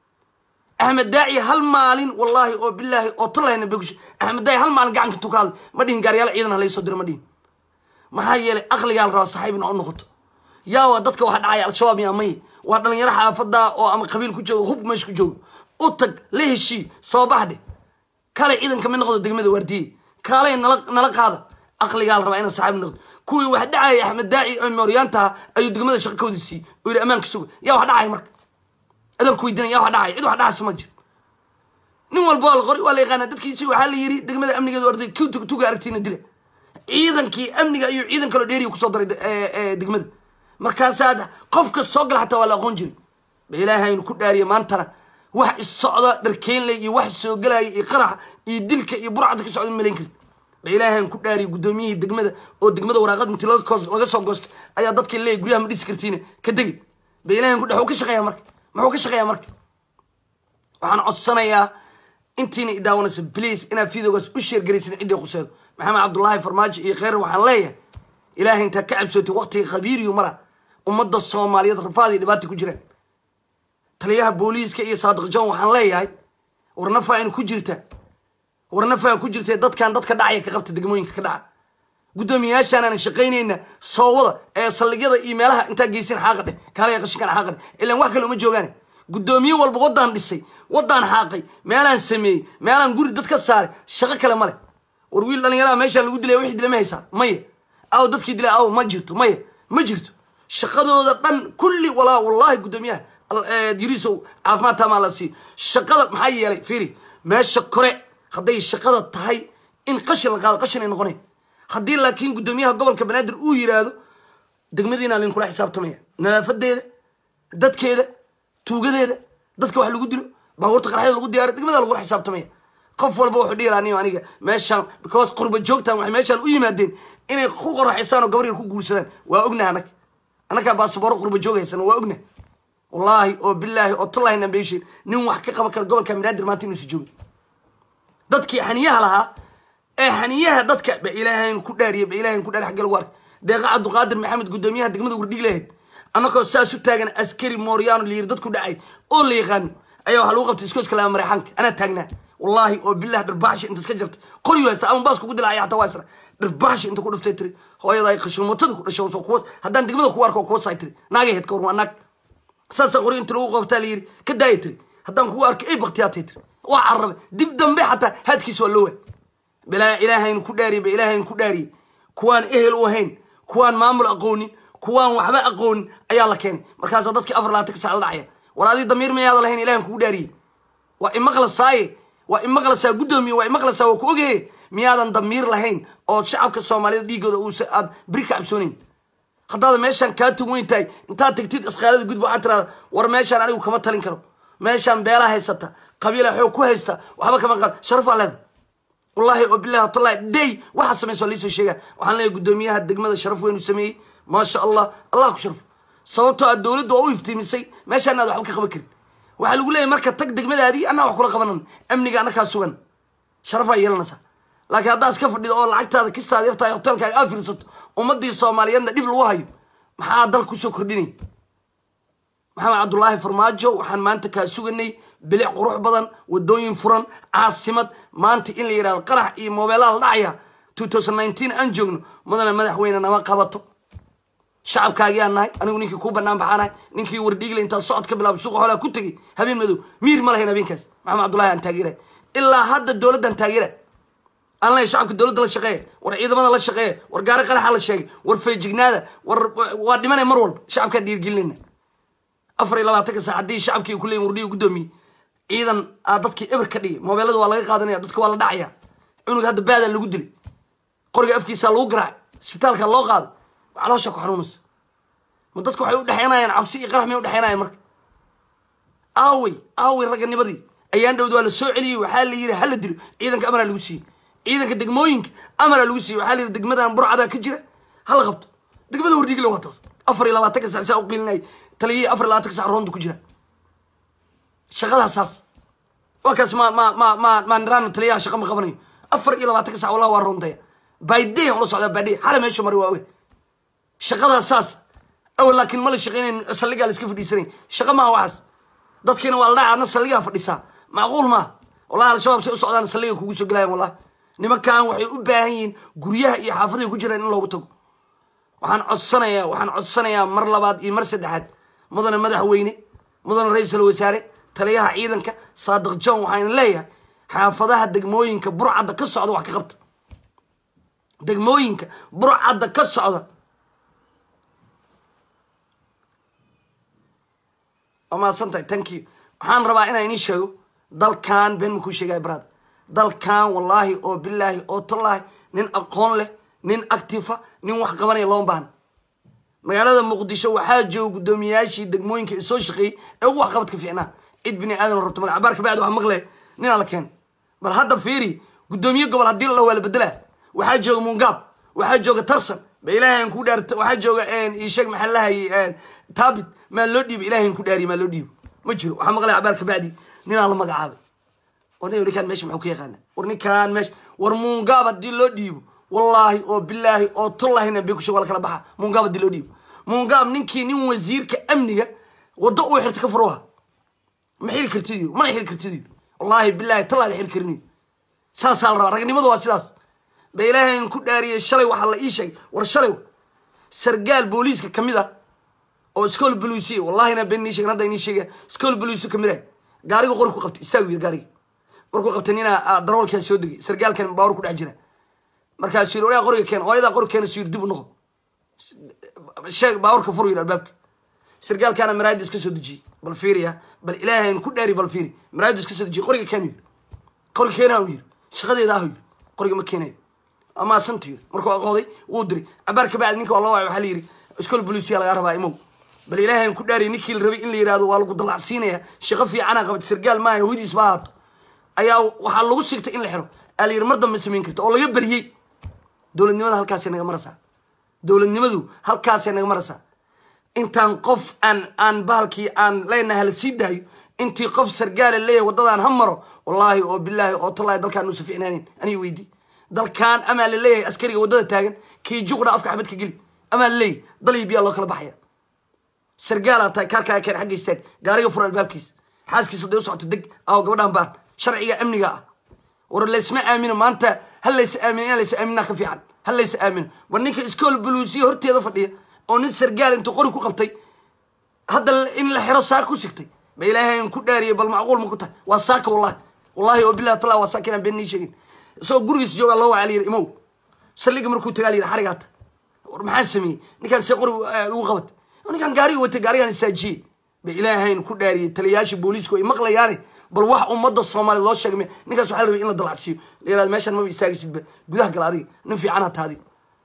axmed daaci hal maalin wallaahi oo bilaahi oo talahayna begush axmed daaci hal maalin gacanka tukaada ma dhihin gaaryaal ciidan ha laysoo diro ma dhihin maxaa yeelay aqligaa la rabaa saxiibina u noqoto yaa waa dadka waxa dhacaya al-shabaab iyo amay waa dhalinyaro xaafada oo ama qabiil ku joogo hub meesha ku joogo u tag la heshii soo baxde kale ciidanka mid noqdo degmada waardiye kaalay nala nala qaada aqligaa la rabaa inaan saxiib noqdo kuwii wax dhacaya axmed daaci oo mooryaanta ayuu degmada shaqo ka wada siiyey oo yidhi ammaanka suga yaa wax dhacaya marka adan ku weydiinaya yaa wax dhacaya cid wax dhacaysa ma jiro nin walba waa la qori waa la yaqaanaa dadkiisi waxaa la yidhi degmada amnigeeda waardiye ku tuga aragtiina dila ciidankii amniga ayuu ciidan kaloo dheeriya kusoo daray degmada markaasaad qofka soo gala xataa waa la aqoon jiray ba ilaahaynu ku dhaariya maantana wax is-socda dharkeenley iyo wax soo galaya iyo qaraxa iyo dilka iyo burcada ka socda malayn karti ba ilaahaynu ku dhaariya guddoomiyihii degmada oo degmada waraaqad intii laga soo goosto ayaa dadka leey guryaha ma dhisi kartiina ka degi ba ilahayn ku dha wuxuu ka shaqeeyaa marka muxuu ka shaqeeyaa marka waxaan codsanayaa intiina idaawanaysa please inaad videogaas u sheergaraysid ciddii quseedo maxamed cabdullaahi farmaajo iyo kheyr waxaan leeyahay ilaahay intaa ka cabsootay waqtiga khabiiriyu mara ummadda soomaaliyeed rafaadii dhibaata ku jiraan taliyaha booliiska iyo saadiq john waxaan leeyahay warnafaa in ku jirta warnafaa ku jirta dadkan dadka dhacaya ka qabta degmooyinka ka dhaca guddoomiyayaashaan aan shaqaynayna soowada ee saldhigyada iyo meelaha intaa geysan xaaqa dheh kaalaya qashinkan xaaqa dheh ilaan wax kale uma joogaan guddoomiye walba waddaan dhisay waddaan xaaqay meelaan sameeyey meelaan guri dad ka saaray shaqo kale male war wiil dhalinyaraha meeshaan lagu dilaya wixii dila ma haysaa maya aw dadkii dilay aw ma jirto maya ma jirto shaqadooda dhan kulli walaa wallaahi guddoomiyaha yirisow caafimaad taamaa la siiyo shaqada maxaa yeelay fiiri meesha kore hadday shaqada tahay in qashin la qaado qashin ay noqonay haddii laakiin guddoomiyaha gobolka banaadir uu yiraahdo degmadiina linkula xisaabtamaya nadaafadeeda dadkeeda tuugadeeda dadka wax lagu dilo baabuurta qarxeeda lagu diyaariyo degmada lagula xisaabtamaya qof walba wuxuu dhihi lahaa aniga meeshaan because qurba joogtaan waxay meeshaan u yimaadeen inay ku qoraxaystaan oo gabar yar ku guursadaan waa ognaha anag annagaa baasaboro qurba joogaysan waa ognaha wallaahi oo bilaahi oo tallahi nambeyshin nin wax ka qaban kara gobolka banaadir maanta inuu si joogo dadkii xaniyaha lahaa ee xaniyaha dadka ba ilaahayn ku dhaariye ba ilaahayn ku dhaari xagga lagu arkay deeqa cabduqaadir maxamed guddoomiyaha degmada wardhig lahayd annagoo saas u taagan askari mooryaano la yiri dadku dhacay oo la yaqaan ayaa waxa lagu qabtay iskooska lama mareexanka anaa taagnaa wallaahi oo billaah dharbaaxshi inta iska jirta qori waysta ama baas kugu dilay xataa waa isra dharbaaxshi inta ku dhuftay tiri hooyada ay qashin motada ku dhashay soo kuwas haddaan degmada ku arko kuwas ay tiri naagay heed ka war naag saasa qori inta lagu qabtaa la yiri ka daayay tiri haddaan ku arko ay baqtiyaatay tiri waa carab dib dambe xataa haadkiis waa loo bilaa ilaahayn ku dhaariye ba ilaahayn ku dhaariye kuwaan ehel u ahayn kuwaan maamul aqoonin kuwaan waxba aqoon ayaa la keenay markaas dadkii afar labaatan saac la dhacaya war adii damiir miyaada lahayn ilaahan kugu dhaariyay waa imaqlasaaye waa imaqlasaa gudoomiye waa imaqlasaa waa ku ogee miyaadan damiir lahayn oo shacabka Soomaaliyeed dhiigooda uu aad biri ka cabsoonin haddaad meeshan ka tuweyn tahay intaad tagtid isqaalada gudbo aad tiraado war meeshan anigu kama talin karo meeshan beela haysata qabiila xoog ku haysta waxba kama qab sharaf aleed wallahi oo billahi taala day waxa sameeyay liiso sheega waxaan leeyahay gudoomiyaha degmada sharaf weyn u sameeyay ma sha Allah Allah ku sharaf sababtoo ah dawladdu oo u iftiimisay meeshan aad waxba ka qaban karin waxa lagu leeyahay marka tag degmadaadii anaa wax kula qabanan amniga anaka sugan sharaf ay yeelanaysa laakiin hadda iska fadhido oo lacagtaada kistaada yartaa hotelkaaga aad fiirsato ummadii Soomaaliyeedna dib lagu hayo maxaa dal ku soo kordhinay maxamed cabdullaahi farmaajo waxaan maanta ka suganay bilic qurux badan wadooyin furan caasimad maanta in la yiraahdo qarax iyo moobeelada dhacaya twenty nineteen aan joogno mudana madaxweyne nama qabato shacabkaaga aan nahay anigu ninkii ku banaan baxanahay ninkii wardhiigle inta socod ka bilaab suuqa xoolaha ku tagay habeen madow miir ma lahayn habeenkaas maxamed cabdullaahi aan taageeray ilaa hadda dawladdan taageeray aan la shacabka dawladda la shaqeeyo war ciidamada la shaqeeyo war gaari qaraxa la sheegay war feejignaada war waa dhimanay mar walba shacabka dhiirgelinayna afar iyo labaatan saac hadii shacabkii ku leeyahay wardhiigu gudoomiye ciidan aad dadkii eber ka dhigay moobeelada waa laga qaadanaya dadka waa la dhacaya cunug hadda baada lagu dilay qoriga afkiisa lagu garaacay isbitaalka loo qaaday caloosha ku xanuunaysa ma dadku waxay u dhaxeynayaan cabsi iyo qarax may u dhaxeynayaan marka aawi aawi raganimadii ayaan dhawd waa la soo celiyay waxa la yiri hal dilo ciidanka amara lagu siiyay ciidanka degmooyinka amara lagu siiyay waxa la yiri degmadan burcada ka jira hal qabto degmada wardhiigle waa taas afar iyo labaatan saac saa u qilinay taliyay afar iyo labaatan saac roondu ku jira shaqada asaas waa kaas ma ma ma ma ma niraan taliyaha shaqa ma qabanayo afar iyo labaatan saac walaal waa roondaya baydee oo socda baydee xala meesha mari waa weey shaqada asaas aw laakiin ma la shaqeynay saldhiga la iska fadhiisanay shaqa ma waxas dadkeena waa la dhaacna saldhiga fadhiisa macquul ma wallahi al-shabaab si u socdaan saldhiga kugu soo galayaan wallahi nimankan waxay u baahan yihiin guryaha iyo xaafadaha ku jiraan in loogu tago waxaan codsanayaa waxaan codsanayaa mar labaad iyo mar saddexaad mudane madaxweyne mudane ra'iisul wasaare taliyaha ciidanka Saadiq John waxaan leeyahay xaafadaha degmooyinka burcada ka socda wax ka qabta degmooyinka burcada ka socda ama santa thank you waxaan rabaa inaan idin sheego dalkan been ku sheegay brad dalkan wallahi oo billahi oo tallahi nin aqoon leh nin active nin wax qabanay loo baahan magaalada muqdisho waxaa jooga gudoomiyaashii degmooyinka soo shaqeeyay ee wax qabad ka fiicnaa cid bini aadan rabto mal cabaarka baad wax maqlay nin ala keen bal hadda fiiri gudoomiye gobol hadii la wala bedela waxaa jooga Mungab waxaa jooga Tarsan ba ilaahay ku dhaartay waxaa jooga een ii sheeg maxaa lahayn een taabit ma loo dhiib ilaahay ku dhaari ma loo dhiib ma jiro waxa maqlay cabaarka baadi nin ala magacaabay warni warikaan meesha maxuu ka yaqaan warni kaan meesha war Mungab hadii loo dhiibo wallahi oo billahi oo tullahina bi ku soo wala kala baxa Mungab hadii loo dhiibo Mungab ninkii nin wasiirka amniga wada uu xirta ka furuha ma xil kartiyo ma xil kartiyo wallahi billahi tullahi xil karni saasal ragnimadu waa sidaas ba ilaahay ku dhaariyay shalay waxa la ii sheegay war shalay sargaal booliiska kamida oo iskool booliisi wallahi na been sheegay hadda inii sheegay iskool booliisi kamida gaariga qor ku qabtay istaag wiil gaariga markuu qabtanina daroolka soo degay sargaalkan baawar ku dhax jira markaas soo oraa qoriga keen hooyada qor keen soo dib u noqo sheeg baawar ka furo albaabka sargaalkana maraadis ka soo deji bal fiiriya bal ilaahay ku dhaari bal fiiri maraadis ka soo deji qoriga keen qoriga keen wiil shaqadeeda ah qoriga ma keenay ama santiir markuu aqooday uu diray cabaarka baad ninka walaa waxa la yiri iskool booliisiya laga rabaa imo bal ilaahay ku dhaari ninkii rabi in la yiraahdo waa lagu dalacsiinaya shaqo fiican aan qabtay sargaal ma ahay hodiis baa ayaa waxa lagu sigtay in la xiro alir mar dambe sameyn karto oo laga bariyay dawladnimada halkaas inaga marasa dawladnimadu halkaas inaga marasa intaan qof aan aan baalkii aan leenahay hal siidayo intii qof sargaal leeyahay wadadan hamaro wallahi oo billahi oo tallahi dalkan uu safiinaanin ani weydii dalkan ama leeyahay askariga wadada taagan kii juqda afka xabad ka gali ama leey dalay biya loo kala baxaya sargaal ta karka ka xaq istaag gaariga fur albaabkiis xaaskiisa dad socota deg aw gabadhan baar sharciga amniga ah war la isma aamino maanta hal la is aamino la is aamina ka fiican hal la is aamino war ninka iskool buluusi horteeda fadhiya oo nin sargaal intuu qori ku qabtay hadda in la xiro saak ku sigtay ba ilaahay ku dhaariyay bal macquul ma ku tahay waa saaka wallahi wallahi oo billahi taala waa saakina been sheegin soo gurigiis jooga loo wacay imo saliga markuu tagay xarigaata maxaa sameeyey ninkaan see qori ugu qabat ninkaan gaariga watay gaarigaan istaajiyey ba ilaahayn ku dhaariyey taliyayaasha booliisku ay maqlayaane bal wax ummadda Soomaaliyeed loo sheegay ninkaas waxa la rabay in la dalacsiyo leeyahay meeshan ma istaagisidba gudaha gal adiga nin fiican ha taadi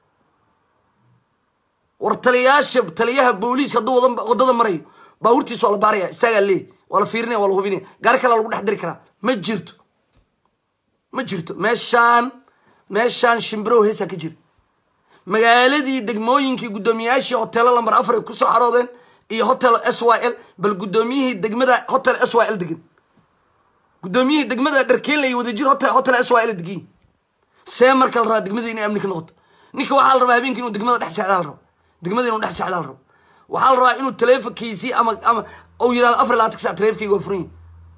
war taliyayaasha taliyaha booliiska dad wadada maray ba hurtiisa wala baaraya istaaga leey wala fiirinaya wala hubinaya gaari kale lagu dhex diri karaa ma jirto ma jirto meeshaan meeshaan shimbiro heesa ka jir magaaladii degmooyinkii gudoomiyaashii hotel lambar afar ku soo xaroodeen iyo hotel S Y L bal gudoomiyihii degmada hotel S Y L degan gudoomiyihii degmada dharkeelay wada jir hotel hotel S Y L degan see markal raa degmada inay amni ka noqoto ninka waxa la rabaa habeenkii inuu degmada dhex saacadaal rabo degmada inuu dhex saacadaal rabo waxa la rabaa inuu taleefankiisii ama ama oo yiraahdo afar iyo labaatan saac taleefankayga waa furan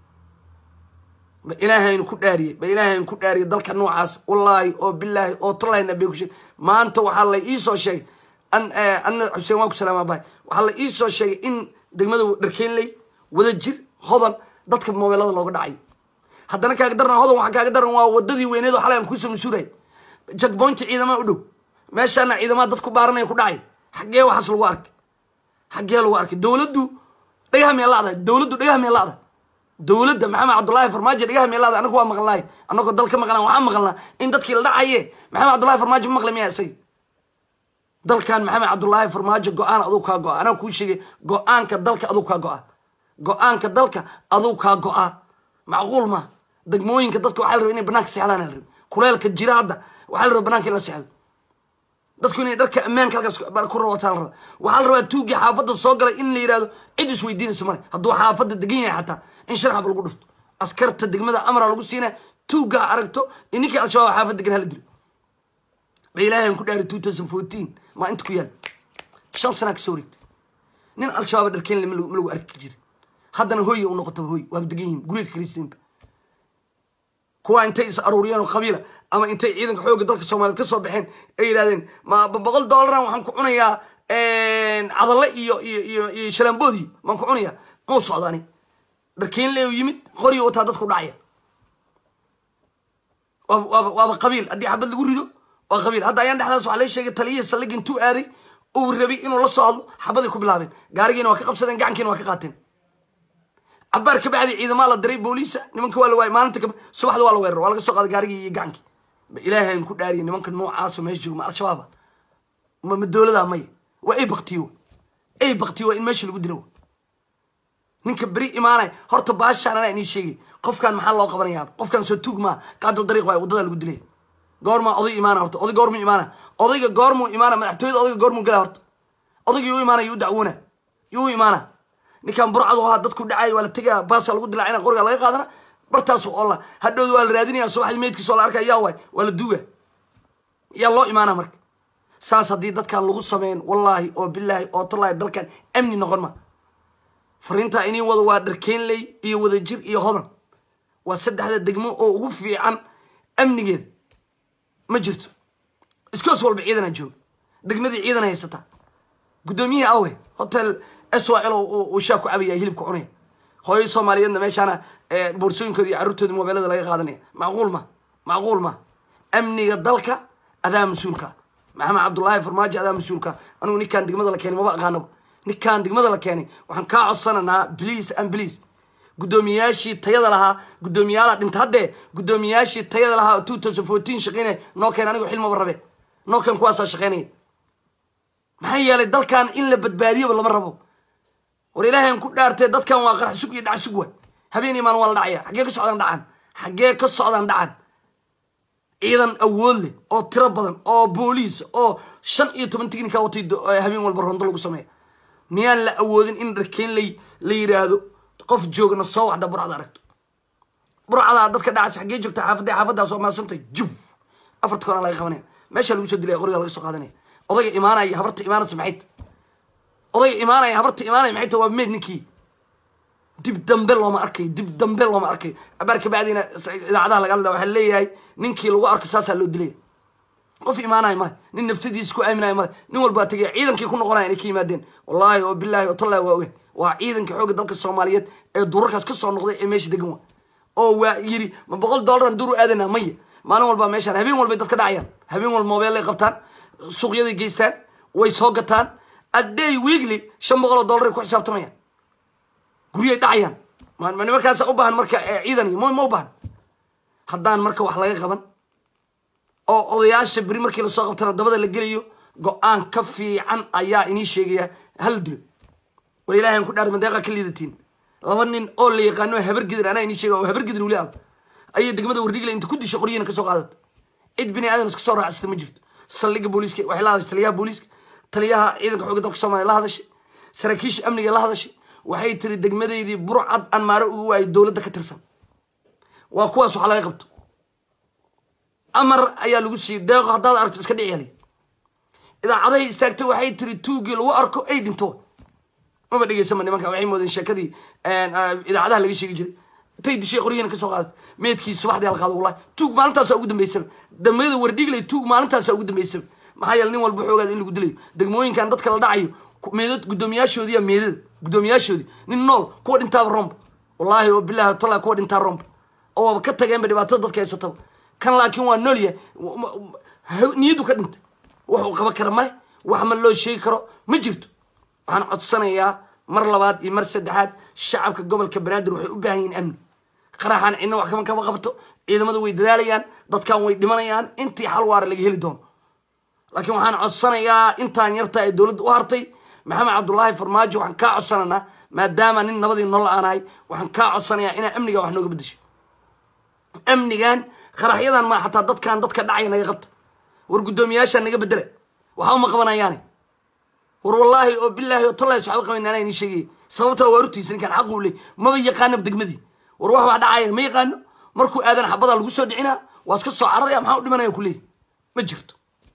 ba ilaahayn ku dhaariyay ba ilaahayn ku dhaariyay dalka noocaas wallahi oo billahi oo tallahi nabi ku sheeg maanta waxa la ii soo sheegay an an Xuseen waa ku salaama bay waxa la ii soo sheegay in degmada dharkeelay wada jir hodan dadka mobilada looga dhacay haddana kaaga daran hodan waxa kaaga daran waa wadadii weyneed oo xalay aan ku samsuuray checkpoint ciidamada u dhow meeshana ciidamada dadku baaranay ku dhacay xagee waxas lagu arkay xagee lagu arkay dawladdu dhagaha meel laada dawladdu dhagaha meel laada dawladda maxamed cabdullaahi farmaajo dhagaha meel laada anagu waa maqlaay anagu dalka maqlaan waxa maqlaa in dadkii la dhacaye maxamed cabdullaahi farmaajo maqlay miyaa say dalkan maxamed cabdullaahi farmaajo go'aan aduu ka go'a anagu ku sheegay go'aanka dalka aduu ka go'a go'aanka dalka aduu ka go'a macquul ma degmooyinka dadku waxa la rabaa inay banaanka seexdaan la rabaa kuleelka jiraada waxa la rabaa banaanka in la seexdo dadku inay dharka ammaanka halkaas ku rawataan raba waxa la rabaa tuugi xaafadda soo galay in la yiraahdo cid is weydiinayso male hadduu xaafadda degan yahay xataa in sharxab lagu dhufto askarta degmada amra lagu siinaa tuuga aragto ininka al-shabaab xaafadda degan hal dilo ba ilaahay ku dhaari two thousand fourteen ma inta ku yaal shan sano ka soo rigtay nin al-shabaab dharkeen ma lagu arki jiray haddana hooy uu noqoto hooy waa degan yihiin guriga Kristiinba kuwa intay is aruuriyeen qabiila ama intay ciidanka xoogga dalka Soomaaliyeed ka soo baxeen ay yiraahdeen ma boqol dollar waxaan ku cunayaa een cadale iyo iyo iyo shalamboodi ma ku cunayaa ma socdaani dharkeen leeyo yimid qori oo taa dadku dhacaya waa waa qabiil hadii xabad lagu rido waa qabiil hadda ayaan dhaxdaas waxa la sheegay taliye salig intuu aaday oo rabi inuu la socdo xabad ku bilaabeen gaarigiina waa ka qabsadeen gacankiina waa ka qaateen عبار كبعدي إذا ما لا دري بوليسا نمك ولا واي ما أنت كم صباح ولا وير ولا قصة قاد قاري يجعنك إلهي نكون داري نمك النوع عاصم يشجع مع الشباب ما من الدولة ده مية وأي بقتيو أي بقتيو إن ماشي اللي قدروا نكبري إيمانه هرت باش أنا إني شيء قف كان محل الله قبنا ياب قف كان سوتوق ما قاعد الطريق واي وضد اللي قدريه قارما قضي إيمانه هرت قضي قارم إيمانه قضي قارمو إيمانه من احتوي قضي قارمو قلا هرت قضي يو إيمانه يودعونه يو إيمانه ninkan burcadu waa dadku dhacay wala taga baas lagu dilaacina qoriga laga qaadana bartaas oo Allah hadhow waa la raadinaya subax meedkiisa la arkaya way wala duuga ya loo imaana marka saas hadii dadkan lagu sameeyeen wallahi oo billahi oo tallaay dalkan amni noqon ma fariinta inii wada waa dharkeen lay iyo wada jir iyo hodan waa saddexda degmo oo ugu fiican amnigeeda ma jirto iskoos walba ciidan joog degmadii ciidan haysata gudoomiye awe hotel S Y L oo shaaku cabiya hilibka cunaya hooyo Soomaaliyeedna meeshana ee boorsooyinkoodii carruurtooda mobilada laga qaadanaya macquul ma macquul ma amniga dalka adaa mas'uulka maxamed cabdullaahi farmaajo adaa mas'uulka anigu ninkan degmada la keenay ma aqaano ninkan degmada la keenay waxaan ka codsananaa please and please gudoomiyaashii tayada lahaa gudoomiyaala dhinta hadde gudoomiyaashii tayada lahaa two thousand fourteen shaqeynay noo keen anigu xilmo barabe noo keen kuwaas shaqeynay maxay yeelay dalkan in la badbaadiyo lama rabo war ilaahay ku dhaartay dadkan waa qarx sug iyo dhac sug way habeen imaan wala dhacaya xagee ka socdaan dhacan xagee ka socdaan dhacan ciidan awood leh oo tiro badan oo booliis oo shan iyo toban tignika watay habeen walba rondo lagu sameeyo miyaan la awoodin in dharkeen lay la yiraahdo qof joogna soo waxda burcada aragto burcada dadka dhacay xagee joogta xaafadda xaafaddaas oo maasantay jub afarta koona laga qabanaya meesha lagu soo dilay qoriga laga soo qaadanaya odayga imaanaya habarta imaanaysa maxay oday imaanaya habarta imaanaya maxay tahay waa meed ninkii dib dambe looma arkay dib dambe looma arkay abaar ka bacdina idaacadaha laga hadlaa waxa leeyahay ninkii lagu arko saasa loo dilay qof imaanaya ma nin nafsadiisa ku aaminaya ma nin walba tagay ciidankii ku noqonaya inay ka yimaadeen wallahi oo billahi oo tallahi waa oge waa ciidanka xoogga dalka Soomaaliyeed ee duurarkaas ka soo noqday ee meesha degan oo waa yiri ma boqol dollar duru aadana maya maalin walba meeshan habeen walba dadka dhacayaan habeen walba mobile ay qabtaan suuqyada geystaan way soo gataan a day weekly shan boqol oo dollar ku xisaabtamayaan guriyay dhacayaan ma nimankaas u baahan marka ciidan iyo ma u baahan haddaan marka wax laga qaban oo odayaasha beri markii la soo qabtana dabada la geliyo go-aan ka fiican ayaa inii sheegaya hal dilo war ilaahay ku dhaarmay deeqa ka liidatiin laba nin oo la yaqaano habar gidir anaa inii sheegay oo habar gidir wali al ayay degmada Wardhigle inta ku dishay qoriyana ka soo qaadat cid bini aadan iska soo raacsatay ma jirto saldhigga booliiska waxay la hadashay taliyaha booliiska taliyaha ciidanka xoogga dalka Soomaaliya la hadashay saraakiisha amniga la hadashay waxay tiri degmadeedii burcad aan maaro ugu waayay dawladda ka tirsan waa kuwaas waxa laga qabto amar ayaa lagu siiyay deeqo haddaad aragto iska dhici helay idaacadahay istaagtay waxay tiri tuugii lagu arko ay dhinto ma dhageysan nimanka waxay moodeen sheekadii idaacadaha laga sheegi jiray tay dishay qoriyana ka soo qaaday meedkii subaxdii la qaado wallahi tuug maalintaas ugu dambeysay dambeeyada Wardhigle tuug maalintaas ugu dambeysay maxaa yeelay nin walba xoogaad in lagu dilayo degmooyinkan dadka la dhacayo meedad gudoomiyaashoodii iyo meedad gudoomiyaashoodii nin nool kuwa dhintaa romb wallahi oo billahi tala kuwa dhintaa romb oo ka tageen dhibaatada dadka haysata kan laakiin waa noolya niyadu ka dhintay wuxuu qaba kara male wax ma loo sheegi karo ma jirto waxaan codsanayaa mar labaad iyo mar saddexaad shacabka gobolka Banaadir waxay u baahan yihiin amni qaraxan cidna wax kama kaba qabto ciidamadu way dadaalayaan dadkan way dhimanayaan intii xal waara laga heli doono laakiin waxaan codsanayaa intaan yarta ay dawladdu u hartay maxamed cabdullaahi farmaajo waxaan ka codsananaa maadaama nin nabadii nolol aanahay waxaan ka codsanayaa inaa amniga wax nooga bedesho amnigan qaraxyadan ma xataa dadkan dadka dhacay naga qabta war gudoomiyaasha naga bedela waxa uma qabanayaan war wallahi oo billahi oo tallahi saxaab qabanayna inay sheegay sababta waa urtiisan kan xaq u leey ma yaqaan degmadii war wax wax dhacay ma yaqaan markuu aadan xabada lagu soo dhicina waa iska soo cararaya maxaa u dhimanaya kulay ma jirto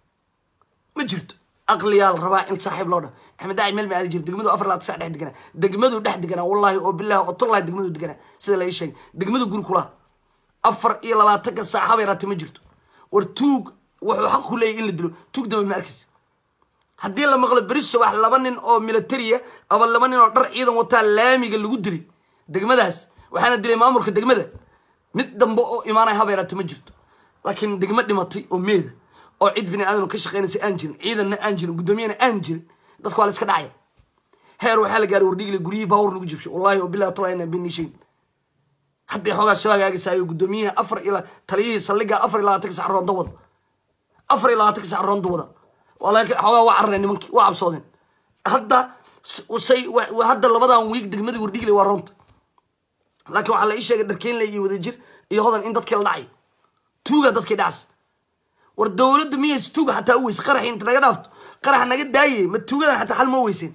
ma jirto aqliyaal rabaa in saaxiib loo dhaw axmed daacid meel ma aadi jir degmadu afar laad sax dhex degana degmadu dhex degana wallahi oo billahi oo tallahi degmadu degana sida la ii sheegay degmadu guri kula afar iyo labaatan ka saaxab ay raatay ma jirto war tuug wuxuu xaq u leeyahay in la dilo tuug daba ma arkis haddii la maqlo beri subax laba nin oo militariya ama laba nin oo dhar ciidan wata laamiga lagu dilay degmadaas waxaana dilay maamulka degmada mid dambe oo imaanay habeerata ma jirto laakiin degmo dhimatay oo meeda oo cid bini aadan ka shaqeynaysa aan jirin ciidanna aan jirin gudoomiyana aan jirin dadku waa la iska dhacay heer waxaa la gaaray Wardhigle guriyii baawur lagu jibsho wallahi oo billahi taala inaan binishin hadda xogaa soo hagaagaysayo gudoomiyaha afar ila taliyihii saldhigga afar ila labaatan sac roonda wada afar ila labaatan sac roonda wada wallahi xogaa waa carreen nimankii waa cabsoodeen hadda usay hadda labadan week degmadii Wardhigle waa roonta laakiin waxa la ii sheegay dharkeen leeyahay wadajir iyo hodan in dadkii la dhacay tuuga dadkii dhaas war dawladdu miyay tuuga xataa u weys qarax inta laga dhaafto qarax naga daayay ma tuugadan xataa hal ma weyseen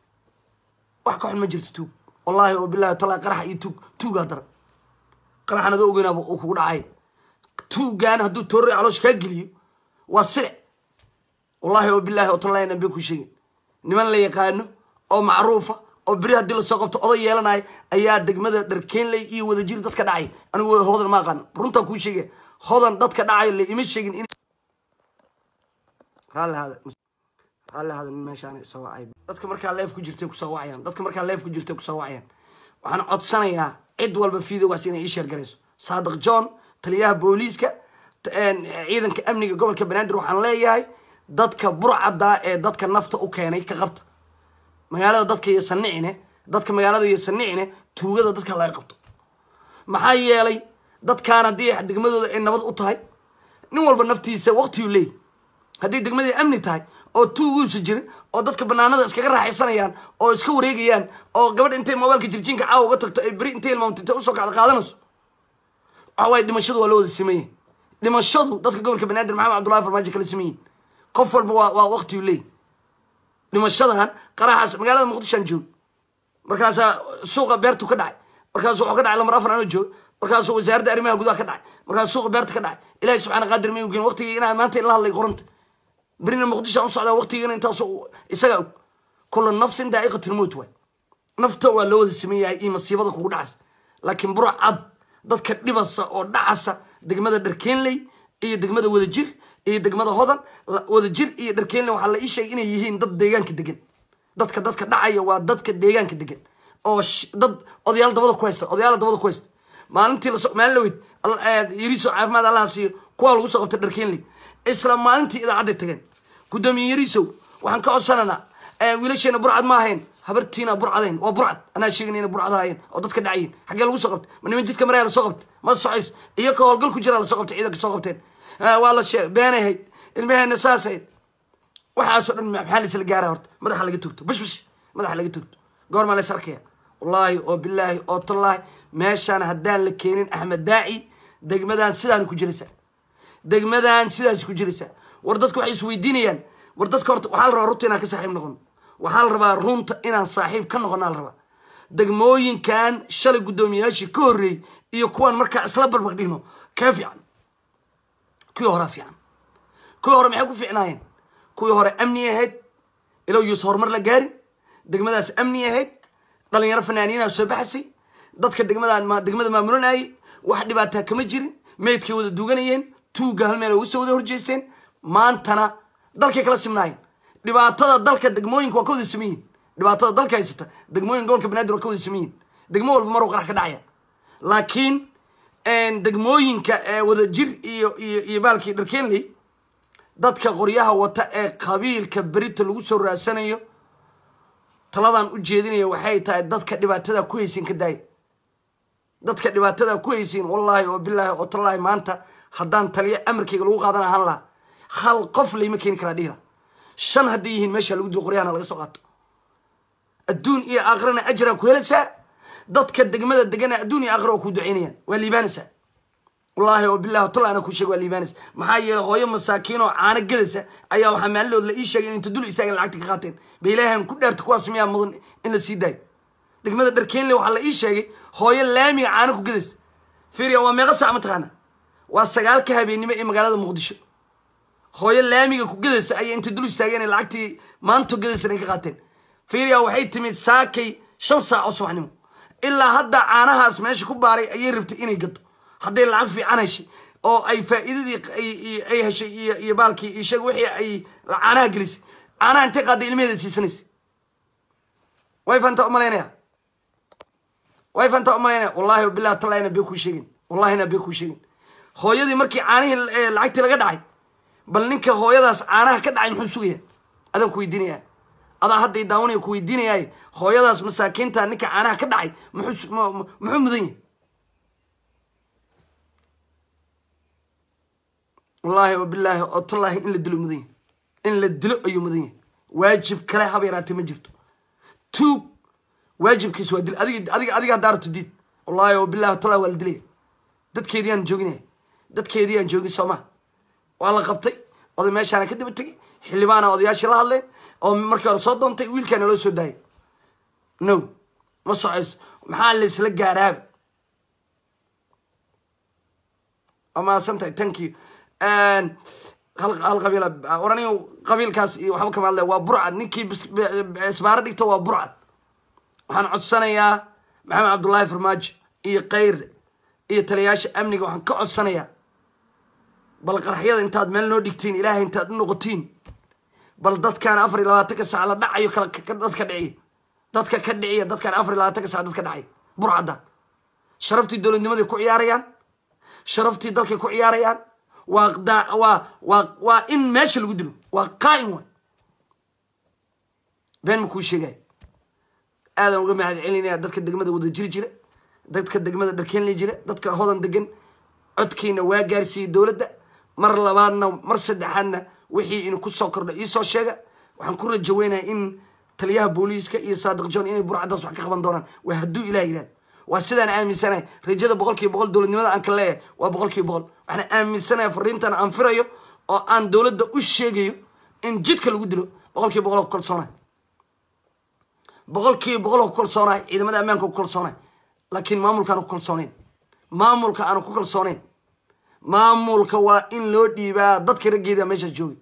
wax ka xun ma jirto tuug wallahi oo billahi taala qarax iyo tuug tuuga dar qaraxna doo ogeynaba uu kugu dhacay tuugan hadduu toorre caloosh ka geliyo waa sir wallahi oo billahi oo taala inaan ku sheegin niman la yaqaano oo macruufa oo biri hadii la soo qabto oday yeelanay ayaa degmada dharkeenley iyo wadajir dadka dhacay anigu hodan ma aqaan runta ku sheegay hodan dadka dhacay la ima sheegin in raali hada raali hada meeshaan soo wacay dadka marka leef ku jirtay ku soo wacayaan dadka marka leef ku jirtay ku soo wacayaan waxaan codsanayaa cid walba fiidoogaas inay ii sheer gareyso Saadiq John taliyaha booliiska ciidanka amniga gobolka Banaadir waxaan leeyahay dadka burcada ee dadka nafta u keenay ka qabta magaalada dadka iyo sanicine dadka magaalada iyo sanicine tuugada dadka la qabto maxaa yeelay dadkaan hadii degmadooda ay nabad u tahay nin walba naftiisa waqti u leey hadii degmadii amni tahay oo tuuguusu jirin oo dadka banaanada iskaga raaxaysanayaan oo iska wareegayaan oo gabadh intay mobilka jirjiinka caaw uga tagto ay bari intay ilmaamtinta u soo kacda qaadanayso waxa way dhimashadu waa la wada sameeyay dhimashadu dadka gobolka Banaadir maxamed cabdullaahi farmaajo kala sameeyay qof walba waa waa waqti u leey dhimashadahan qaraxaas magaalada Muqdisho joog markaas suuqa beertu ka dhacay markaas wuxuu ka dhacay lamar afar aan joog markaas wasaaradda arrimaha gudaha ka dhacay markaas suuqa beerta ka dhacay ilaahay subxaanahu qaadir ma yoogen waqtiga inaa maanta in la hadlay qoranta برينا مقدسة أنصعد وقتي أنت أصو إسقى كل النفس دائقة الموت وين نفته ولا ود السمية أي مصيبة كود عس لكن بروح عد ضد كدبصة أو دعسة دقمة دركين لي إيه دقمة ود الجر إيه دقمة هذا ود الجر إيه دركين لي وحلا إيش إنه يهين ضد ديجان كدقن ضد كضد كدعية وضد كديجان كدقن أو ضد أضيال ضبط كويس أضيال ضبط كويس ما أنت لسه ما لويد يريسو عارف ماذا الله سي كوال وسق تدركين لي إسلام ما أنت إذا عدت تجن قدام يريسو waxaan ka codsananaa wiilasheena burcad ma ahayn habartiina burcadayn waa burcad anaa sheeganayna burcad ahayn oo dadka dhacayin xaggee lagu soo qabtay ma niman jidka maraya lasoo qabtay ma socoys iyaka howlgal ku jira lasoo qabtay ciidanka soo qabteen waa la sheeg beenay hayd ilmaheena saas hayd waxaasoo dhan maxaa la isla gaaraa horta madaxa laga togto bash bash madaxa laga togto goormaa la is arkaya wallaahi oo bilaahi oo tallaahi meeshaan haddaan la keenin axmed daaci degmadaan sidaan ku jiraysaa degmadaan sidaas ku jiraysaa war dadku waxay isweydiinayaan war dadka horta waxaa la rabaa runta inaan ka saaxiib noqono waxaa la rabaa runta inaan saaxiib ka noqonaa la rabaa degmooyinkan shalay guddoomiyayaashii ka horreeyey iyo kuwaan markaa isla barbar dhigno kaa fiican kuwii horaa fiican kuwii hore maxay ku fiicnaayeen kuwii hore amni ahayd ilow yuusa horumar la gaarin degmadaas amni ahayd dhalinyaro fanaaniinaa soo baxasay dadka degmadaan degmada maamulanayay wax dhibaataa kama jirin meydkay wada duuganayeen tuugga hal meel ay uga soo wada horjeesteen maantana dalkay kala simnaayeen dhibaatada dalka degmooyinka waa ka wada sameyihin dhibaatada dalka haysata degmooyin gobolka banaadir waa ka wada sameyihin degmo walba maruu qarax ka dhacaya laakiin degmooyinka wada jir iyo iyo iyo baalkii dharkeenley dadka qoryaha wata ee qabiilka berita lagu soo raadsanayo taladan u jeedinaya waxay tahay dadka dhibaatada ku haysiin ka daaya dadka dhibaatada ku haysiin wallaahi oo bilaahi oo tallaahi maanta haddaan taliya amarkayga lagu qaadan ahaan lahaa hal qof layma keeni karaa dhihira shan hadday yihiin meesha lagu dilo qoryahana laga soo qaato adduun iyo aakhirana ajraa ku helaysaa dadka degmada degana adduun iyo aakhira waa ku ducaynayaan waa liibaanaysaa wallaahi oo bilaahi tallaahi ana ku sheeg waa liibaanaysa maxaa yeelay hooyo masaakiin oo caano gadaysa ayaa waxaa maalinood la ii sheegay in inta dul istaagan lacagta ka qaateen ba ilaahan ku dheerta kuwaas miyaa mudan in la sii daayo degmada dharkeenle waxaa la ii sheegay hooyo laamiga caano ku gadaysa fiiriya waa meeqa saac mataqaana waa sagaalka habeennimo ee magaalada muqdisho hooyo laamiga ku gadaysa ayay inta dul istaageen ee lacagtii maanto gadaysan ay ka qaateen fiiriya waxay timid saakay shan saac oo subaxnimo ilaa hadda caanahaas meesha ku baaray ayay rabtay inay gado hadday lacag fiican heshay oo ay faa'iidadii ay heshay iyo iyo baalkii iyo sheeg wixii ay caanaha gelisay caanaha intay qaaday ilmaheeda siisanaysa way fanta umalaynaya way fanta umalaynaya wallaahi billahi tallaahina bay kuu sheegin wallahina bay kuu sheegin hooyadii markii caanihii lacagtii laga dhacay bal ninka hooyadaas caanaha ka dhacay muxuu sugaya adaan ku weydiinaya adaa hadday daawanaya ku weydiinayaay hooyadaas masaakiinta ninka caanaha ka dhacay muxuu muxuu mudan yahay wallaahi oo bilaahi oo tallaahi in la dilo mudan yahay in la dilo ayuu mudan yahay waajib kale haba yaraatee ma jirto tuug waajibkiis waa dil adiga adiga adiga haddaa rabto diid wallaahi oo bilaahi tallahi waa la dilaya dadkeedii aan jooginaya dadkeedii aan joogin soomaa waa la qabtay oday meeshaana ka daba tegay xildhibaana odayaashii la hadleen oo markii hore soo doontay wiilkaana loo soo daayay no ma socoys maxaa la isla gaaraaba amaasantahay thank you hal qabiil warani qabiilkaas iyo waxba kama hadlay waa burcad ninkii isbaaro dhigta waa burcad waxaan codsanayaa maxamed cabdullaahi farmaajo iyo kayre iyo taliyaasha amniga waxaan ka codsanayaa bal qaraxyada intaad meel noo dhigtiin ilaahay intaad u noqotiin bal dadkaan afar iyo labaatanka saac la dhacayo kala dadka dhiciya dadka ka dhiciya dadkaan afar iyo labaatanka saac dadka dhacay burcadda sharaftii dowladnimaday ku ciyaarayaan sharaftii dalkay ku ciyaarayaan waa waa waa waa in meesha lagu dilo waa qaa'im waay been ma kuu sheegay aadan uga mahad celinaya dadka degmada wada jiri jira dadka degmada dharkeenley jira dadka hodan degan codkiina waa gaarsiiyey dowladda mar labaadna mar saddexaadna wixii in ku soo kordha ii soo sheega waxaan ku rajo weynahay in taliyaha booliiska iyo saadiq john inay burcadaas wax ka qaban doonaan waa hadduu ilaah yidhahdo waa sidaan aaminsanahay rajada boqolkiiba boqol dowladnimada aan ka leeyahay waa boqolkiiba boqol waxaan aaminsanahay fariintan aan firayo oo aan dowladda u sheegayo in jidka lagu dilo boqolkiiba boqol ku kalsoonahay boqolkiiba boqol ku kalsoonahay ciidamada ammaanka ku kalsoonahay laakiin maamulka aan ku kalsoonayn maamulka aan ku kalsoonayn maamulka waa in loo dhiibaa dadka raggeeda meesha joogay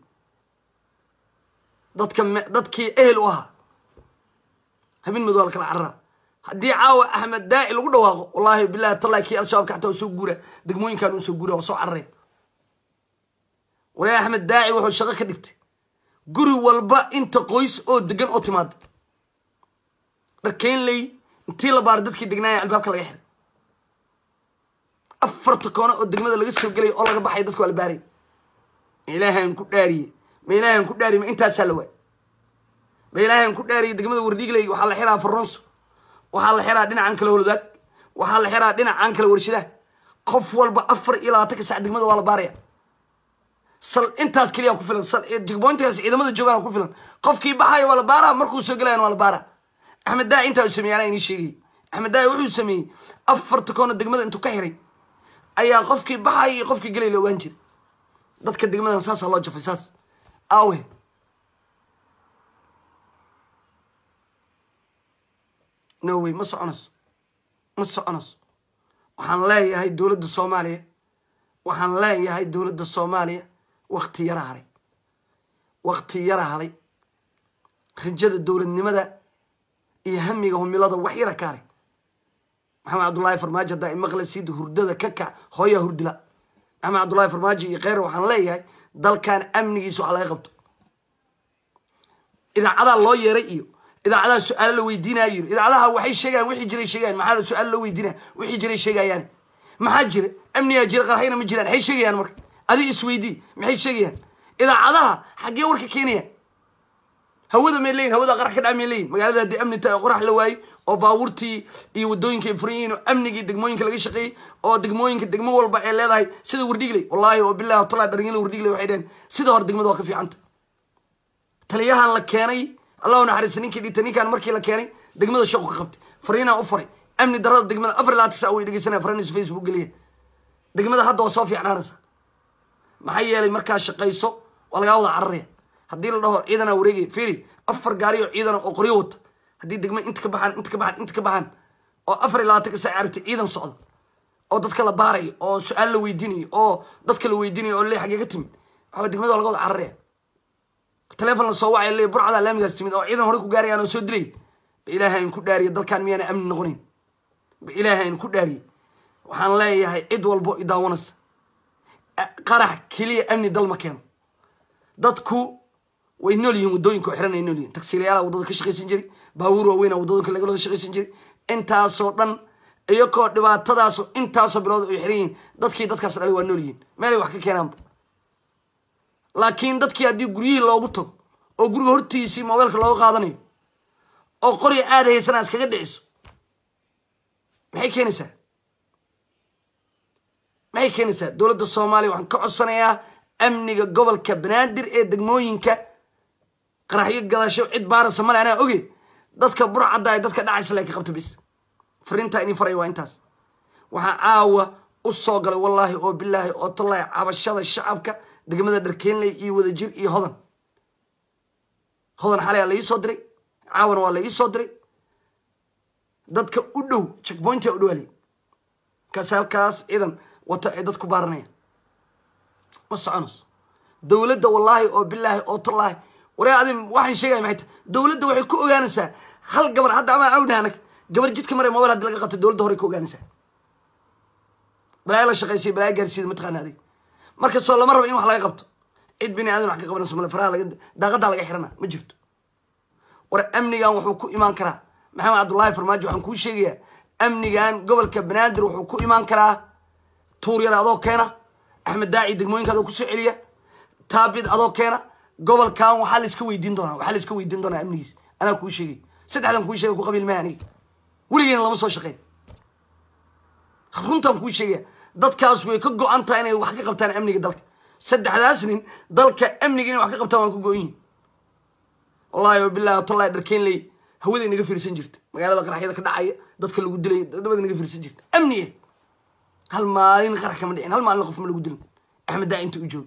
dadka dadkii ehel u ahaa habeen madow kala carra haddii caawa axmed daaci lagu dhawaaqo wallaahi billahi tallahi kii al-shabaabka xataa soo guura degmooyinkan uu soo guura oo soo carraya walaa axmed daaci wuxuu shaqo ka dhigtay guri walba inta qoys oo degan oo timaada dharkeenley intii la baar dadkii degnaaya albaabka laga xiray afarta koona oo degmada laga soo gelay oo laga baxay dadku waa la baaray ilaahan ku dhaariye ma ilaahan ku dhaariye ma intaasaa la waay بإلهي كل داري دقمة ورديقلي وحال حرا في الرنس وحال حرا دينا عنك الولدات وحال حرا دينا عنك الورشدة قف والبأفر إلى تكسع دقمة ولا باريا صل أنت أسكلي أكو فلان صل جيبوا أنت إذا ما تجوا أكو فلان قف كي بحاي ولا بارا مركوز سجلان ولا بارا أحمد داعي أنت اسمي أنا إني شيء أحمد داعي وحول سمي أفر تكون الدقمة أنتو كهري أي قف كي بحاي قف كي قليل لو أنجل ضدك الدقمة أساس الله جف أساس أوه نوي مص أنس مص أنس وحن لا هاي الدولة الصومالية وحن لا هاي الدولة الصومالية واختيارها علي واختيارها علي رجال الدولة النمذا يهميهم ميلاده وحيرة كاري محمد عبد الله فرماجة دائما مغلى سيد هردة ككع خويا هردلا محمد عبد الله فرماجة غير وحن لا هاي دل كان أمني يسوع على غبطه إذا عدا الله يرئيه إذا على سؤال لو يدينا يجري إذا علىها وحي شيئا وحي جري شيئا ما حاله سؤال لو يدينا وحي جري شيئا يعني ما حجري أمني أجري قرحينا مجران حي شيئا يعني مرك هذه إسويدي ما حي شيئا إذا علىها حقي ورك كينيا هو ذا ملين هو ذا قرح كده ملين ما قال ذا دي أمني قرح لواي أو باورتي يودوين كيفرين وأمني جي دقموين كلاقي شقي أو دقموين كدقمو والبا اللي هذا سيد ورديقلي والله وبالله طلع درجين ورديقلي وحيدين سيد هور دقمو ذاك في عنده تليها لك كاني الله نحرس نينك دي تني كان مركي لكاني دقمده شقو كقبتي فرينا افري امني درد دقمده افر لا تساوي دغيسنا فرنس فيسبوك ليه دقمده هدا soo fiicnaanaysa maxay yeelay marka shaqeyso walaga wada carriya hadii la dhaho ciidana wareegi fiiri afar gaari oo ciidan oo qoriyo wata hadii degmo inta ka baxan inta ka baxan inta ka baxan oo afar ilaa tan saacirti ciidan socdo oo dadka la baaray oo su'aal la weydiinayo oo dadka la weydiinayo oo leeyahay xaqiiqa timid waxa degmada walaga wada carriya تلفون الصواعي اللي برعدا لم يستمد أو عيدا هوريكو قاري أنا سودري بإلهي إن كداري دل كان ميانا أمن نغنين بإلهي إن كداري وحان لا يهي عد والبو إداونس قرح كلي أمني دل مكان دادكو وإنوليهم ودوينكو حرانا إنوليهم تكسيلي على ودودك الشيخي سنجري باورو وينا ودودك اللي قلوا الشيخي سنجري انتاسو دن إيوكو دبات تداسو انتاسو بلود ويحرين دادكي دادكاس الألي وإنوليهم مالي وحكي كينام laakiin dadkii hadii guriyii loogu tago oo guriga hortiisii mobilka looga qaadanayo oo qori aad haysan iskaga dhiciso maxay keenaysaa maxay keenaysaa dawladda Soomaaliya waxaan ka codsanayaa amniga gobolka Banaadir ee degmooyinka qaraxyo galasho cid baaraysa ma leh oge dadka burcada ay dadka dhacaysa laakiin qabta bis fariinta inii faray waa intaas waxa caawa u soo galay wallahi oo billahi oo tallaahi cabashada shacabka degmada dharkeenley iyo wada jir iyo hodan hodan xalay la ii soo diray caawana waa la ii soo diray dadka u dhow checkpoint u dhawali kasalkaas ciidan wata ay dadku baaranayaan ma soconos dawladda wallahi oo billahi oo tallaahi waraadin waxaan sheegay maxay dawladda waxay ku ogaanaysaa hal gabar hadda ama awdaanak gabar jidka maray mobile hadii laga qabto dawladda hore ku ogaanaysaa balaa la shaqeysay balaa gaarsiid ma taqaanaday marka soo lama rabo in wax laga qabto cid bini aadan wax ka qabanayso ma faraha laga daaqada laga xirana ma jirto war amnigan wuxuu ku iman karaa maxamed cabdullaahi farmaajo waxaan ku sheegayaa amnigan gobolka Banaadir wuxuu ku iman karaa tuuryar adoo keena axmed daaci degmooyinka adoo ku soo celiya taabid adoo keena gobolkan waxa la iska weydiin doonaa waxa la iska weydiin doonaa amnigiis ana ku sheegay saddexdan ku sheegay ku qabiil maani waligeena lama soo shaqeyn runtan ku sheegay dadkaas way ka go'an tahay inay wax ka qabtaan amniga dalka saddexdaas nin dalka amniga inay wax ka qabtaan waan ku go'in wallahi billahi tallahi dharkeenley hawada inaga fiirsan jirta magaalada qaraxyada ka dhacaya dadka lagu dilay dadba inaga fiirsan jirta amniga hal maalin qarax kama dhicin hal maalin qof ma lagu dilin axmed daa inta u joog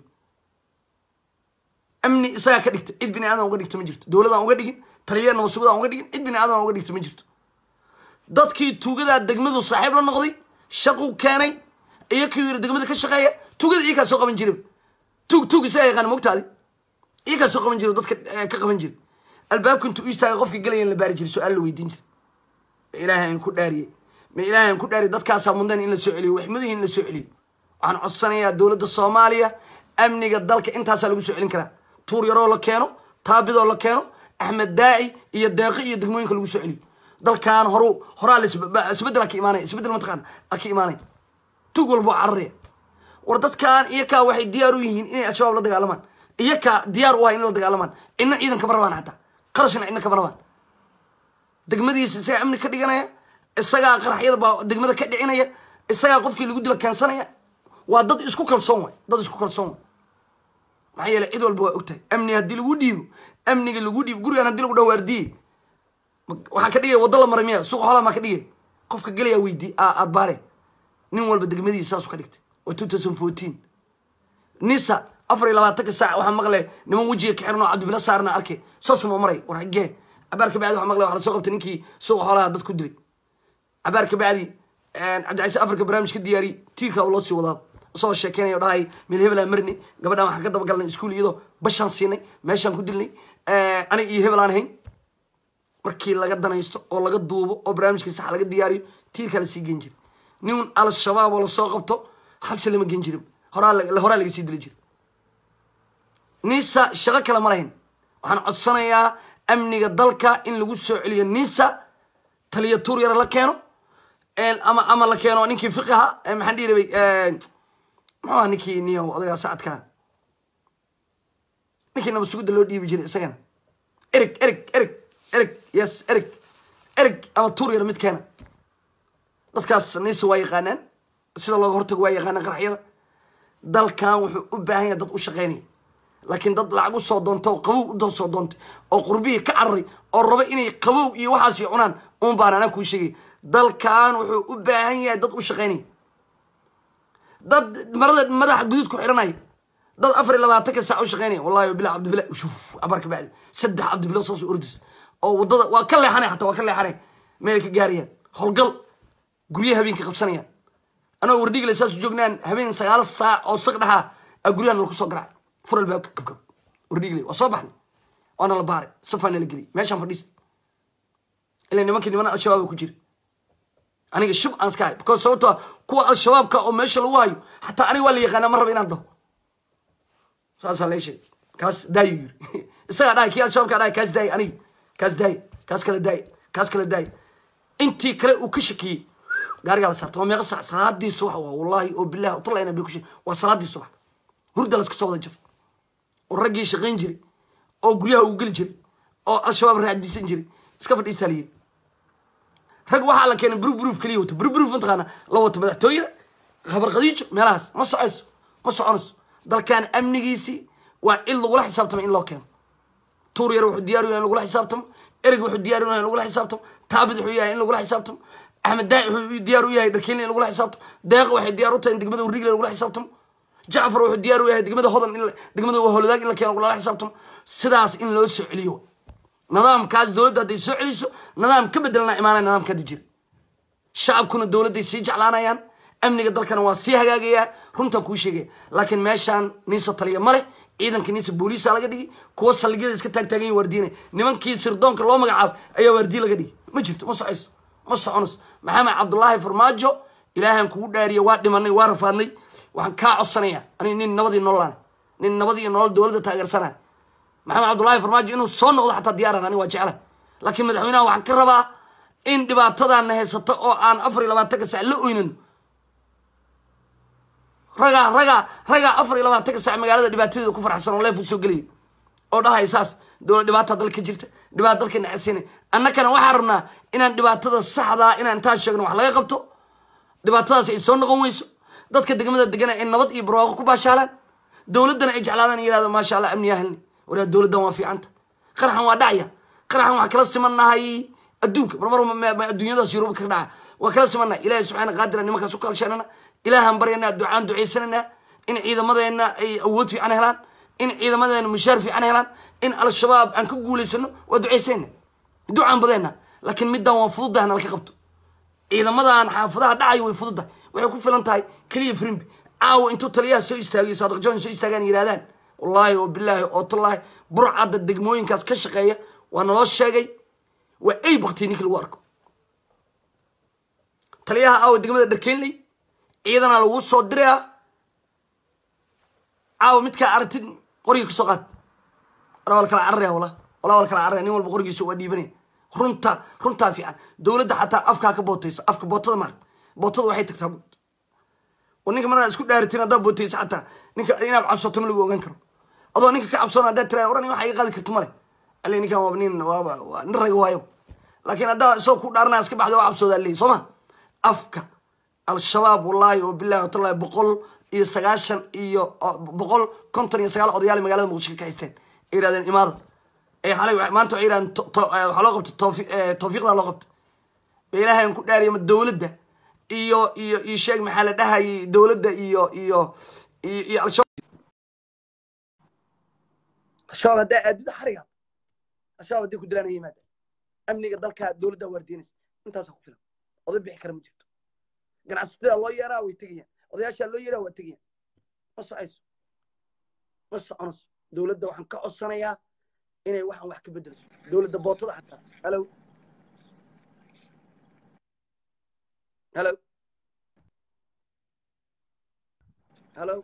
amni isaga ka dhigta cid bini aadan uga dhigta ma jirto dawladda uga dhigin taliyana masuulada uga dhigin cid bini aadan uga dhigta ma jirto dadkii tuugada degmadu saaxiib la noqday shaqo keenay iyo kii degmada ka shaqeeya tuugada iyaga soo qaban jiray tuug tuug isaga yaqaan moogtaadi iyaga soo qaban jiray dadka ka qaban jiray albaabku intuu istaagay qofkii galayeen la baari jiray su'aal la weydiin jiray ilaahay in ku dhaariyay ma ilaahay in ku dhaariyay dadkaas mudan in la soo celiyo waxmadihi in la soo celiyo waxaan codsanayaa dawladda Soomaaliya amniga dalka intaas lagu soo celin karaa tuur yaroo la keeno taabidoo la keeno axmed daaci iyo deeqi iyo degmooyinka lagu soo celiyo dalkan horu horaa la isbedel ka iimaanay isbedel ma taqaan ka iimaanay tug walbo carriya war dadkan iyaka waxay diyaar u yihiin inay al-shabaab la dagaalamaan iyaka diyaar u ah in la dagaalamaan inna ciidanka barabaan hada qarashna cidna kama rabaan degmadiisa isagaa amni ka dhiganaya isagaa qaraxyada baa degmada ka dhicinaya isagaa qofkii lagu dila keensanaya waa dad isku kalsoon way dad isku kalsoon way maxaa yeelay cid walba waa ogtahay amni haddii lagu dhiibo amniga lagu dhiibo gurigaan haddii lagu dhawaardiyey waxaa ka dhigaya waddo la maray miya suuq xoolaa maa ka dhigay qofka gelaya weydii aad baare nin walba degmadiisa saasuu ka dhigtay waa two thousand fourteen nisa afar iyo labaatanka saac waxaa maqlay niman wejiga ka xiran oo cabdibila saarna arkay saasuma maray war xaggee cabaar ka bacdi waxaa maqlay waxaa lasoo qabtay ninkii suuqa xoolaha dad ku dilay cabaar ka bacdi cabdicasiis afrika barnaamij ka diyaariyey tiirkaa loo sii wadaa soo sheekeynaya o dhahay meel hebelaa marni gabadhaan waxaan ka daba galnay iskuul iyadoo bashaan siinay meeshaan ku dilnay aniga iyo hebel aan ahayn markii laga danaysto oo laga duubo oo barnaamijkii sax laga diyaariyo tiirkaa lasii gen jiray nin al-shabaab oo lasoo qabto xabsi lama gen jirin horaa horaa laga sii dili jiray nisa shaqo kale ma lahayn waxaan codsanayaa amniga dalka in lagu soo celiyo nisa taliya tuur yara la keeno ama ama la keeno ninkii fiqiha maxaan dhihi rabay muxuu ahaa ninkii niyo odagaa sacadkaa ninkii naba sugudda loo dhiibi jiray isagana erig erig erig erig yes erig erig ama tuur yara mid keena dadkaas nisa waa yaqaanaan sida looga hortago waa yaqaanaan qaraxyada dalkan wuxuu u baahan yahay dad u shaqaynaya laakiin dad lacag u soo doonta oo qabow u soo doontay oo qurbihii ka cararay oo raba inay qabow iyo waxaasi cunaan uun baan anaa kuu sheegay dalkan wuxuu u baahan yahay dad u shaqaynaya dad marada madaxa guduud ku xiranaya dad afar iyo labaatanka saac u shaqaynaya wallahi bilaa cabdibila shuf cabarka bacdi saddex cabdibila saas u ordis oo wadada waa ka leexanay xataa waa ka leexanay meel ka gaarayaan howlgal guryaha habeenka qabsanayaan anoo wardhigle saas joognaan habeen sagaal saac oo saq dhaxa a guryahan lagu soo garaac fur albaabka kabkab wardhigle waa soo baxnay waana la baaray safaana la geliyay meeshaan fadhiis ilaa nimankii niman al-shabaab ku jira aniga shub aan iska hay because sababtoo kuwa al-shabaabka oo meesha lagu hayo xataa aniga waa la yaqaanaa ma raba inaan dhaho saasaa lee sheeg kaas daayo yiri isagaa dhahay kii al-shabaabka dhahay kaas daay aniga kaas daay kaas kala daay kaas kala daay intii kale uu ka shakiyey gaarigaa la saarta waa meeqa saac salaadii subax waa wallahi oo bilahi utallayna bay ku sheeg waa salaadii subax hurda laska soo wada jaf oo raggii shaqayn jiray oo guryaha uu geli jiray oo al-shabaab raacdiisan jiray iska fadhiistaa la yiri rag waxaa la keenay burburuuf kaliya wata burburuuf mataqaana la wata madaxtooyada khabar qadiijo meelahaas ma socayso ma soconayso dalkan amnigiisii waa cid lagula xisaabtamo in loo keeno tuur yar wuxuu diyaar u yahay in lagula xisaabtamo erig wuxuu diyaar u yahay in lagula xisaabtamo taabid wuxuu yahay in lagula xisaabtamo axmed daaci wuxuu diyaar u yahay dharkeelin in lagula xisaabtamo deeq waxay diyaar u tahay in degmada warigle lagula xisaabtamo jacfar wuxuu diyaar u yahay degmada hodan in degmada howladaag in la keeno lagula xisaabtamo sidaas in loo soo celiyo nidaamkaas dowladda hadday soo celiso nidaam ka bedelna imaanaya nidaamka hadda jira shacabkuna dowladday sii jeclaanayaan amniga dalkana waa sii hagaagayaa runtaan kuu sheegaya laakiin meeshaan niisa taliya ma leh ciidanka niisa booliisa laga dhigi kuwa saldhigyada iska taagtaagan yihin waardiinay nimankii sirdoonka loo magacaabo ayaa waardiye laga dhigi ma jirto ma socayso ma soconayso maxamed cabdullaahi farmaajo ilaahan kugu dhaariya waa dhimanay waa rafaadnay waxaan kaa codsanayaa ani nin nabadii nololaan nin nabad iyo nolol dowladda taageersanaya maxamed cabdullaahi farmaajo inuu soo noqdo xataa diyaaran ani waa jecla laakiin madaxweynaha waxaan ka rabaa in dhibaatadaana haysato oo aan afar iyo labaatanka saac la oynano ragaa ragaa ragaa afar iyo labaatanka saac magaalada dhibaatadeeda ku farxsan oo leef u soo gelaya oo dhahay saas dowlad dhibaata dalka jirta dhibaata dalka nacasiinay annakana waxaan rabnaa inaan dhibaatada saxdaa inaan intaas sheegno wax laga qabto dhibaatadaas ay soo noqon weyso dadka degmada degana ay nabad iyo barwaaqo ku baashaalaan dowladdana ay jeclaadaan yirahdo maasha allah amniyaa helni waraa dowladdan waa fiicanta qaraxan waa dhacya qaraxan waxaa kala simannahay adduunka marmar adduunyadaas yuruba ka dhaca waa kala simannahay ilaahay subxaana qaadira nimankaas u kalshanana ilaahan baryanaa ducaan ducaysananaa in ciidamadeenna ay awood fiican helaan in ciidamadeena mushaar fiican helaan in al-shabaab aan ka guulaysano waa ducaysayna ducaan badeenna laakiin middan waa fududahna laka qabto ciidamadan xaafadaha dhacayo way fududahay waxay ku filan tahay keliya frimbi caawa intuu taliyaha soo istaagayo saadiq john soo istaagaan yidhahdaan wallaahi oo bilaahi oo tallaahi burcadda degmooyinkaas ka shaqeeya waa naloo sheegay waa ay baktiy ninki lagu arko taliyaha caawa degmada dharkeenley ciidana lagu soo diraya caawa midkaa aragtid qoriga kasoo qaad walaa wala kala cararaya wala walaa wala kala cararaya nin walba qorigiisa waa dhiibanaya runta runtaa fiican dowladda xataa afkaa ka bootaysa afka bootada maarata bootada waxay tagtaa oo ninka markaa isku dhaaritin haddaad bootaysa xataa ninka inaad cabsoto ma lagu ogaan karo adoo ninka ka cabsoona haddaad tiraa oran waxa iga qaadi karto male اللي نكان وابنين وابا نرجع وايب لكن هذا سو كودارنا اسك بعد وعب سودا اللي سما أفكا الشباب والله وبالله وتلا بقول iyo sagaashan iyo boqol konton iyo sagaal odayaal magaalada Muqdisho ka haysteen iraadeen imaada ay xalay maanta iraan waxa loo qabto tawfiiqda loo qabto beelahan ku dhaariyo dawladda iyo iyo iyo sheeg maxaa la dhahay dawladda iyo iyo iyo al-shabaab shabaab hada aadida xariga shabaab hadii ku dilaan yimaada amniga dalka dawladda wardiinaysa intaas ku filan oday bixi kara ma jirto ganacsatada loo yeeraa way tagayaan odayaasha loo yeeraa waa tagayaan ma socayso ma soconayso dawladda waxaan ka codsanayaa inay waxaan wax ka beddelso dawladda bootada xataa hello hello hello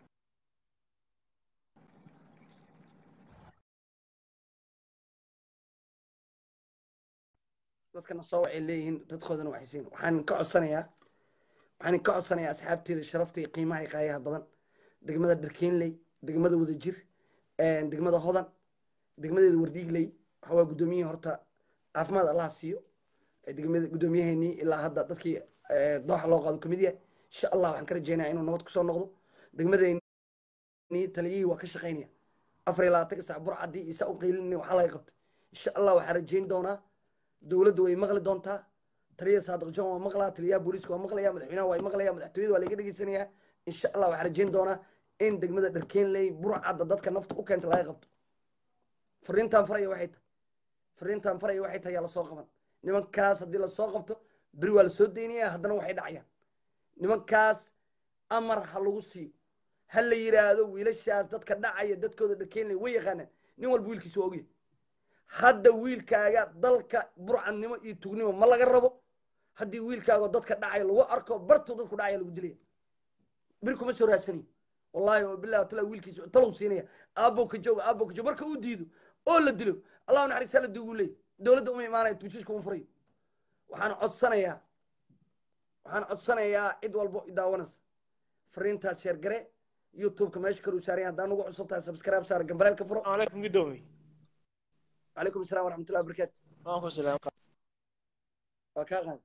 dadkana soo waxay leeyihiin dadkoodana waxay siin waxaan ka codsanayaa waxaan ka codsanayaa asxaabteeda sharafta iyo qiimaha iyo qaayaha badan degmada Dharkeenley degmada Wadajir een degmada Hodan degmadeeda Wardhiigley waxa waa gudoomiyihii horta caafimaad Allah siiyo degmada gudoomiyaheenii ilaa hadda dadkii doox loo qaado kamid yahay insha Allah waxaan ka rajeynayaa inuu nabad ku soo noqdo degmadeennii taliyihii waa ka shaqeynaya afar iyo labaatan saac burcadii isa u qiilinay waxa laga qabtay insha Allah waxaan rajeyn doonaa dawladdu way maqli doontaa taliya saadiq joon waa maqlaa taliya booliska waa maqlaya madaxweynaha waa maqlaya madaxtooyada waa laga dhageysanayaa insha Allah waxaan rajeyn doonaa in degmada Dharkeenley burcadda dadka nafta u keenta laga qabto fariintan faraya waxay tahay fariintan faraya waxay tahay la soo qaban nimankaas hadii la soo qabto bari waa la soo deynaya haddana waxay dhacayaan nimankaas amar ha lagu siiyo hal la yiraahdo wiilashaas dadka dhacaya dadkooda Dharkeenley way yaqaanaan nin walba wiilkiisa waa ogyahay hadda wiilkaaga dalka burcadnimo iyo tugnimo ma laga rabo haddii wiilkaaga dadka dhacay lagu arko barto dadku dhacay lagu dilay bir kuma soo raadsani wallahi oo billahi tala wiilkiisa talow siinaya aabo ka jooga aabo ka jooga marka uu diido oo la dilo allah naxariis la duugu leey dawladda uma iimaanay tujiska u furay waxaan codsanayaa waxaan codsanayaa cid walba idaawanaysa fariintaas share gare youtube-ka meesha karu saarayaan hadaan ugu cusubtahay subscribe saar gambareel ka furo alaykum gudoomi عليكم السلام ورحمة الله وبركاته. وعليكم السلام. وكاغن.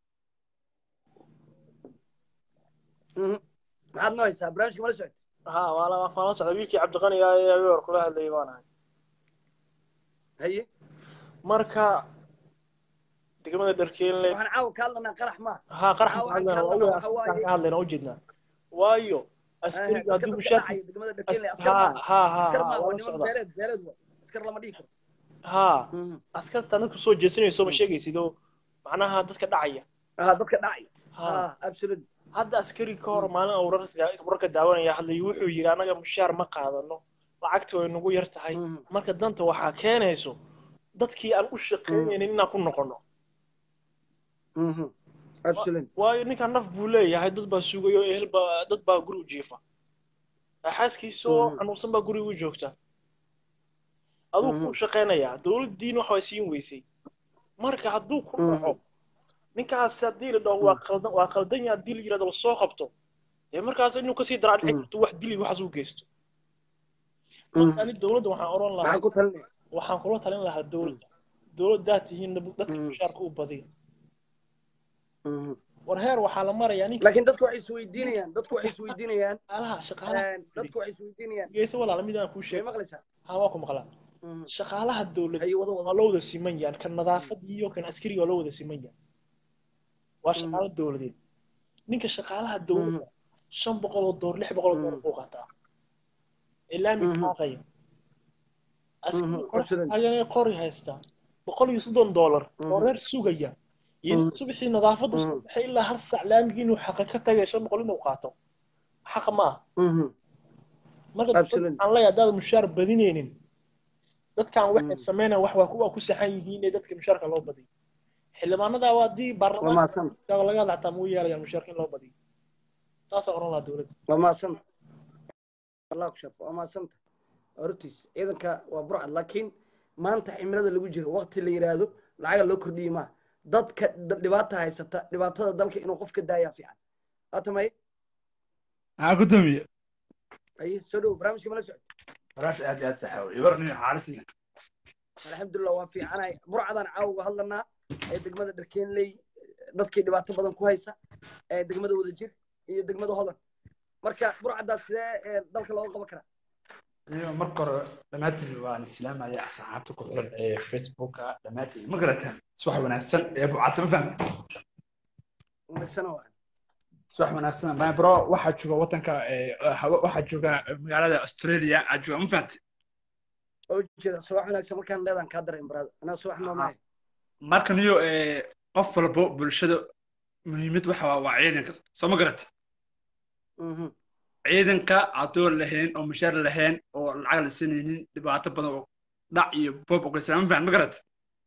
أمم. ما عاد نايس برامج كمال سعد. ها والله ما خلاص عبيكي عبد الغني يا يور كلها اللي يبانها. هي. مركا دقيقة دركين لي. وحنا عاود كلنا قرح ما. ها قرح ما والله كان لنا وجدنا. وايو أسكري قاعد مشات. ها ها ها. بلد بلد أسكر لما ديكر. ها askarta dadku soo jeesanayso ma sheegaysido macnaha dadka dhacaya ah dadka dhacay ha absolutely hadda askari ka hor maalin awrarka warka daawanaya hadlay wuxuu yiri anaga mushaar ma qaadano lacagta way nagu yar tahay marka danta waxa keenayso dadkii aan u shaqeynaynin inaan ku noqono mhm absolutely waayo ninka naf buu leeyahay dad baa sugayo ehel baa dad baa guri u jiifa xaaskiiso anuusan baa guri u joogta aduu ku shaqeynaya dawladdiin waxa ay siin weysay marka hadduu ku dhaco ninkaas hadii la dhaho waa qaldan waa qaldan yaa dil yiraahdo soo qabto ee markaas inuu ka sii daraan xigto wax dili waxa soo geysto marka dawladda waxaan oran lahaa waxaan kula talin lahaa dawladda dawladda tihiin dadka mushaarka u badiyo war heer waxaa la marayaa ninka laakiin dadku waxay isweydiinayaan dadku waxay isweydiinayaan alaha shaqaalaha dadku waxay isweydiinayaan geeso walaal mid aan ku sheegay maqlaysaa ha waa ku maqlaa shaqaalaha dawladda waa loo wada siman yahay kan nadaafad iyo kan askari waa loo wada siman yahay waa shaqaalaha dawladeed ninka shaqaalaha dawladda shan boqol oo door lix boqol oo door uu qaataa ilaa min qaaqay askari ayay qori haysta boqol iyo soddon dollar oo reer sugaya in subixii nadaafadu waxay ilaa hal saac laamigi inuu xaq ka tagay shan boqol inuu qaato xaq ma marka aan la yaadaad mushaar badinaynin dadkan waxay sameeyaan wax waa kuwa ku saxan yihiin ee dadka mushaarka loo badiyo xildhibaanada waa dii baarlamaanka laga lacagta muu yeelayaan mushaarka loo badiyo saas oo la dawladda wama san Allah ku shafo wama san ortis ciidanka waa burcad laakiin maanta cimilada lagu jiro waqti la yiraahdo lacag loo kordhiyo ma dadka dhibaato haysata dhibaatada dalka inuu qofka daaya fiican atamay aa ku tamiye ay soo dhow barnaamijka mala socod barnaamij aad aad sax ah ibarni xaaladii alxamdulilah waa fiicanahay burcadaan caawga hadlanaa ee degmada dharkeenley dadkii dhibaato badan ku haysa ee degmada wadajir iyo degmada hodan marka burcadaas sidee dalka looga qaban karaa أيوة مركر دماتي وأنا سلام على أصحابتك في فيسبوك دماتي مقرتها صح وناسن أبو عاطم فهمت سنوات صح وناسن ما برا واحد شوفه وطنك واحد شوفه مقالة أستراليا أجوا مفهمت وجد صباح وناسن مركان ليدان كادر إمبراد أنا صباح ما معي مركن يو قفل بو بالشدة مهمة وحوا وعينك صح مقرت ciidanka adoon lahayn oo mushaar lahayn oo lacag la sinaynin dhibaato badan oo dhac iyo boob oo kasaan fahmi garad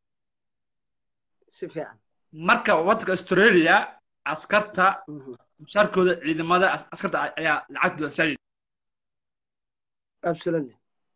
si fiican marka waddanka Australia askarta mushaarkooda ciidamada askarta ayaa lacagtooda saayid absolutely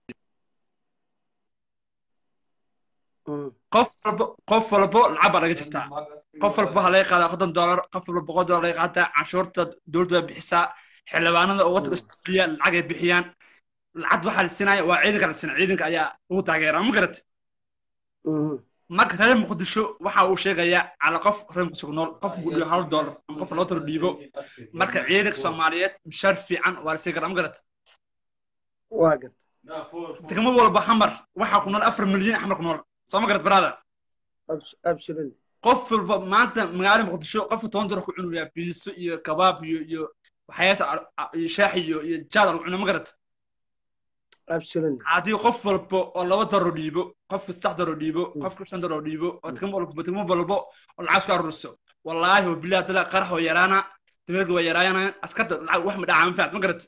qof walba qof walba lacag baa laga jirtaa qof walba waxa laga qaadaa konton dollar qof walba boqol dollar laga qaadaa canshuurta dowladda bixisaa xildhibaanada oo waddanka Australia lacag ay bixiyaan lacag waxa la sinaya waa ciidanka la sinaya ciidanka ayaa ugu taageeraa ma garad marka reer muqdisho waxa uu sheegayaa cala qof reer muqdisho ku nool qof gudhiyo hal dollar ama qof loo tiro dhiibo marka ciidanka Soomaaliyeed mushaar fiican waa la sii garaa ma garad waa gad degmo walba xamar waxa ku nool afar milyan xamar ku nool soo ma garad barada absolutely qof walba maanta magaalada muqdisho qof toban dollar ku cunaya biiso iyo kabaab iyo iyo waxyaasa shaax iyo iyo jaad lagu cuno ma garad absolutely hadii qof walba oo laba dollar dhiibo qof saddex dollar dhiibo qof shan dollar dhiibo oo degmo walba degmo walba oo lacag ka ruso wallahi wa billahi tala qarax oo yaraana dadku way yaraayaan askarta lacag wax ma dhacaan faad ma garad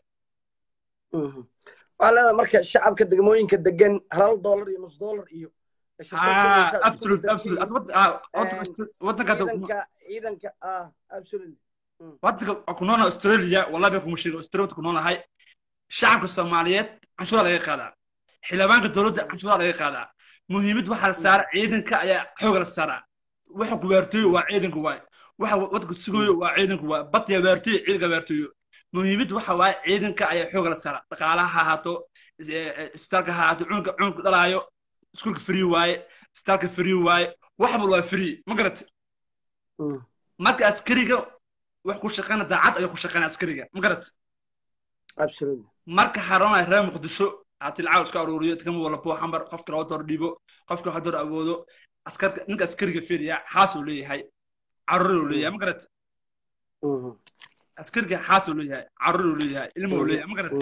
wala marka shacabka degmooyinka degan hal dollar iyo nus dollar iyo ah absolutely absolutely ah waddanka ciidanka ah absolutely waddanka ku nool Australia wallahi ku mushiir Australia ku noolahay shacabka Soomaaliyeed canshuur laga qaadaa xildhibaanka dowladda canshuur laga qaadaa muhiimad waxa la saaray ciidanka ayaa xoog la saaraa waxa ku waartay waa ciidanka waay waxa waddanka sugayo waa ciidanka waay batiya waartay ciidanka waartay muhiimad waxa waay ciidanka ayaa xoog la saaraa dhaqaalaha haato istalka haato cunka cunka dhalaayo iskuulka free waay istalka free waay waxba waa free ma garat marka askariga wax ku shaqeynaa daacad ayaa ku shaqeynaa askariga ma garad absolutely marka xaroonay reer muqdisho atil caaws ka aruuriyo degmo walba xambar qofka loo door dhiibo qofka waxa door awoodo askarka ninka askariga fiiriya xaas uu leeyahay carruur uu leeyahay ma garad askariga xaas uu leeyahay carruur uu leeyahay ilmo uu leeyahay ma garad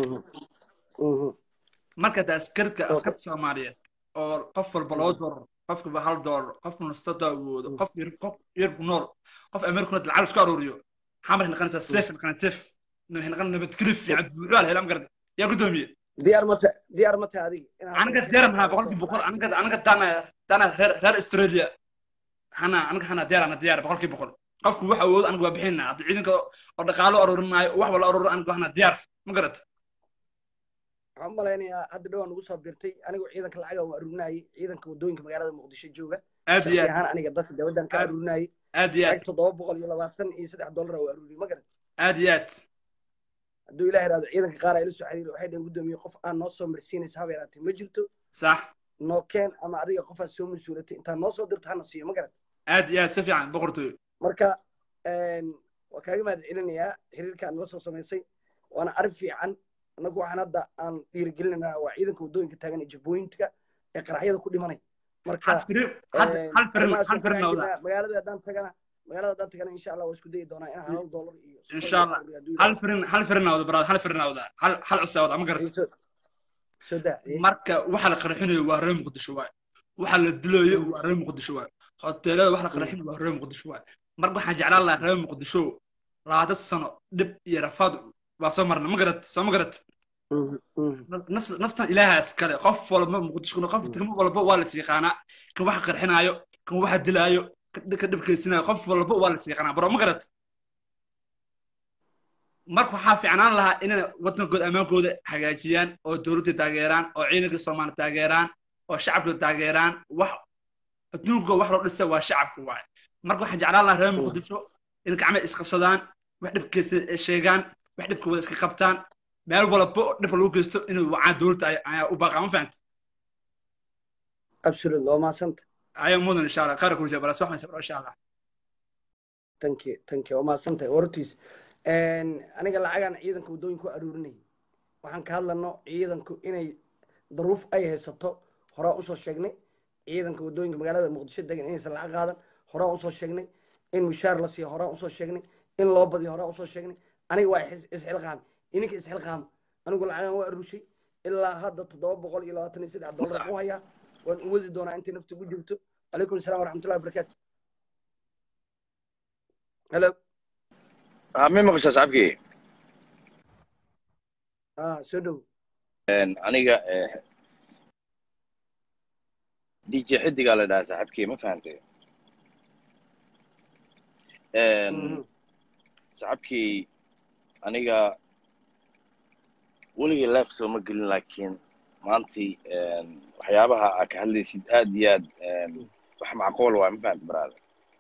marka askarka askarta Soomaaliyeed oo qof walba loo door qofka ba hal door qof nustada awoodo qof yar qof yar ku nool qof Ameerika lacag iska aruuriyo حمر احنا قناه السيف قناه تف احنا قناه بتكلف يعني بقول هلا مقرد يا قدومي ديار متى ديار متى هذه انا قد دير ما بقول بقول انا قد انا قد انا انا غير استراليا انا انا انا ديار انا ديار بقول كي بقول قفك waxa awood anigu waa bixinaa ciidanka oo dhaqaalo aruurinayo wax wala aruur anigu waxna diyaar ma garad waxaan maleeyaa hadda dhawaan ugu soo birtay anigu ciidanka lacag oo aruurinayay ciidanka wadooyinka magaalada Muqdisho jooga aad iyo aad aniga dadka dawladdan ka aruurinayay aad iyo aad toddoba boqol iyo labaatan iyo saddex dollar oo aruuri ma garad aad iyo aad hadduu ilaahay raado ciidanka qaar ay la soo xiriir waxay dhan gudoomiye qof aan noo soo marsiinaysa haba yaraatay ma jirto sax noo keen ama adiga qof aad soo masuulatay intaan noo soo dirto hana siiyo ma garad aad iyo aad si fiican boqortooy marka waa kaaga mahad celinayaa xiriirka aan la soo samaysay waana arrin fiican annagu waxaan hadda aan dhiirigelinaynaa waa ciidanka wadooyinka taagan ee jabooyinka ee qaraxyada ku dhimanay marka magaalada haddaan tagana magaalada haddaan tagana insha allah waa isku dayi doonaa inaan hal dollar iyo insha allah hal firin hal firin awda baraad hal firin awda hal hal cusawda ma garata marka waxa la qarxinayo waa reer Muqdisho waay waxa la dilayo waa reer Muqdisho waay hoteelada waxa la qarxinayo waa reer Muqdisho waay marka waxaan jeclaan lahaa reer Muqdisho labaatan sano dib iyo rafaad waa soo marna ma garata soo ma garata نفس نفس إلهها سكالي قف ولا مقدش كنا قف تكمل ولا بق ولا سيقانا كم واحد قرحنايو كم واحد دلايو كدب كيسنا قف ولا بق ولا سيقانا برا مقرت مركو حافي عنان لها إن وطن قد أمام قد حاجيان أو دولة تاجران أو عينك الصومان تاجران أو شعب تاجران وح تنوقو وح رد السوا شعب كواي مركو حاجة على الله رحمه مقدسه إنك عمل إسقف صدان واحد بكيس الشيغان واحد بكود إسقف قبطان meel walba dhib lagu geysto inuu wacaan dowladda ayaa u baaqaan fahant absolutely waa mahadsanta ayaa mudan insha allah qaar kurjaa balas waxaan sabro insha allah thank you thank you waa mahadsantahay wartiis aniga lacagaan ciidanka waddooyinku aruurinay waxaan ka hadlano ciidanku inay daruuf ay haysato horaa usoo sheegnay ciidanka waddooyinka magaalada muqdisho degan inaysan lacag qaadan horaa usoo sheegnay in mushaar la siiyo horaa usoo sheegnay in loo badiyo horaa usoo sheegnay aniga waa isxilqaami ininka isxilqaama anigu lacagaan waa aruushay ilaa hadda toddoba boqol iyo labaatan iyo saddex dollar ku hayaa waan u wadi doonaa intay nafta ku jirto calaykum asalaam waraxmatullahi wabarakaatu hello ma maqashaa saaxiibkii ah soo dhow aniga d j xidigaa la dhahaa saaxiibkii ma fahantay saaxiibkii aniga weligii leef sooma gelin laakiin maantii waxyaabaha aa ka hadlaysid aad iyo aad wax macquul waa ma fahantay baraada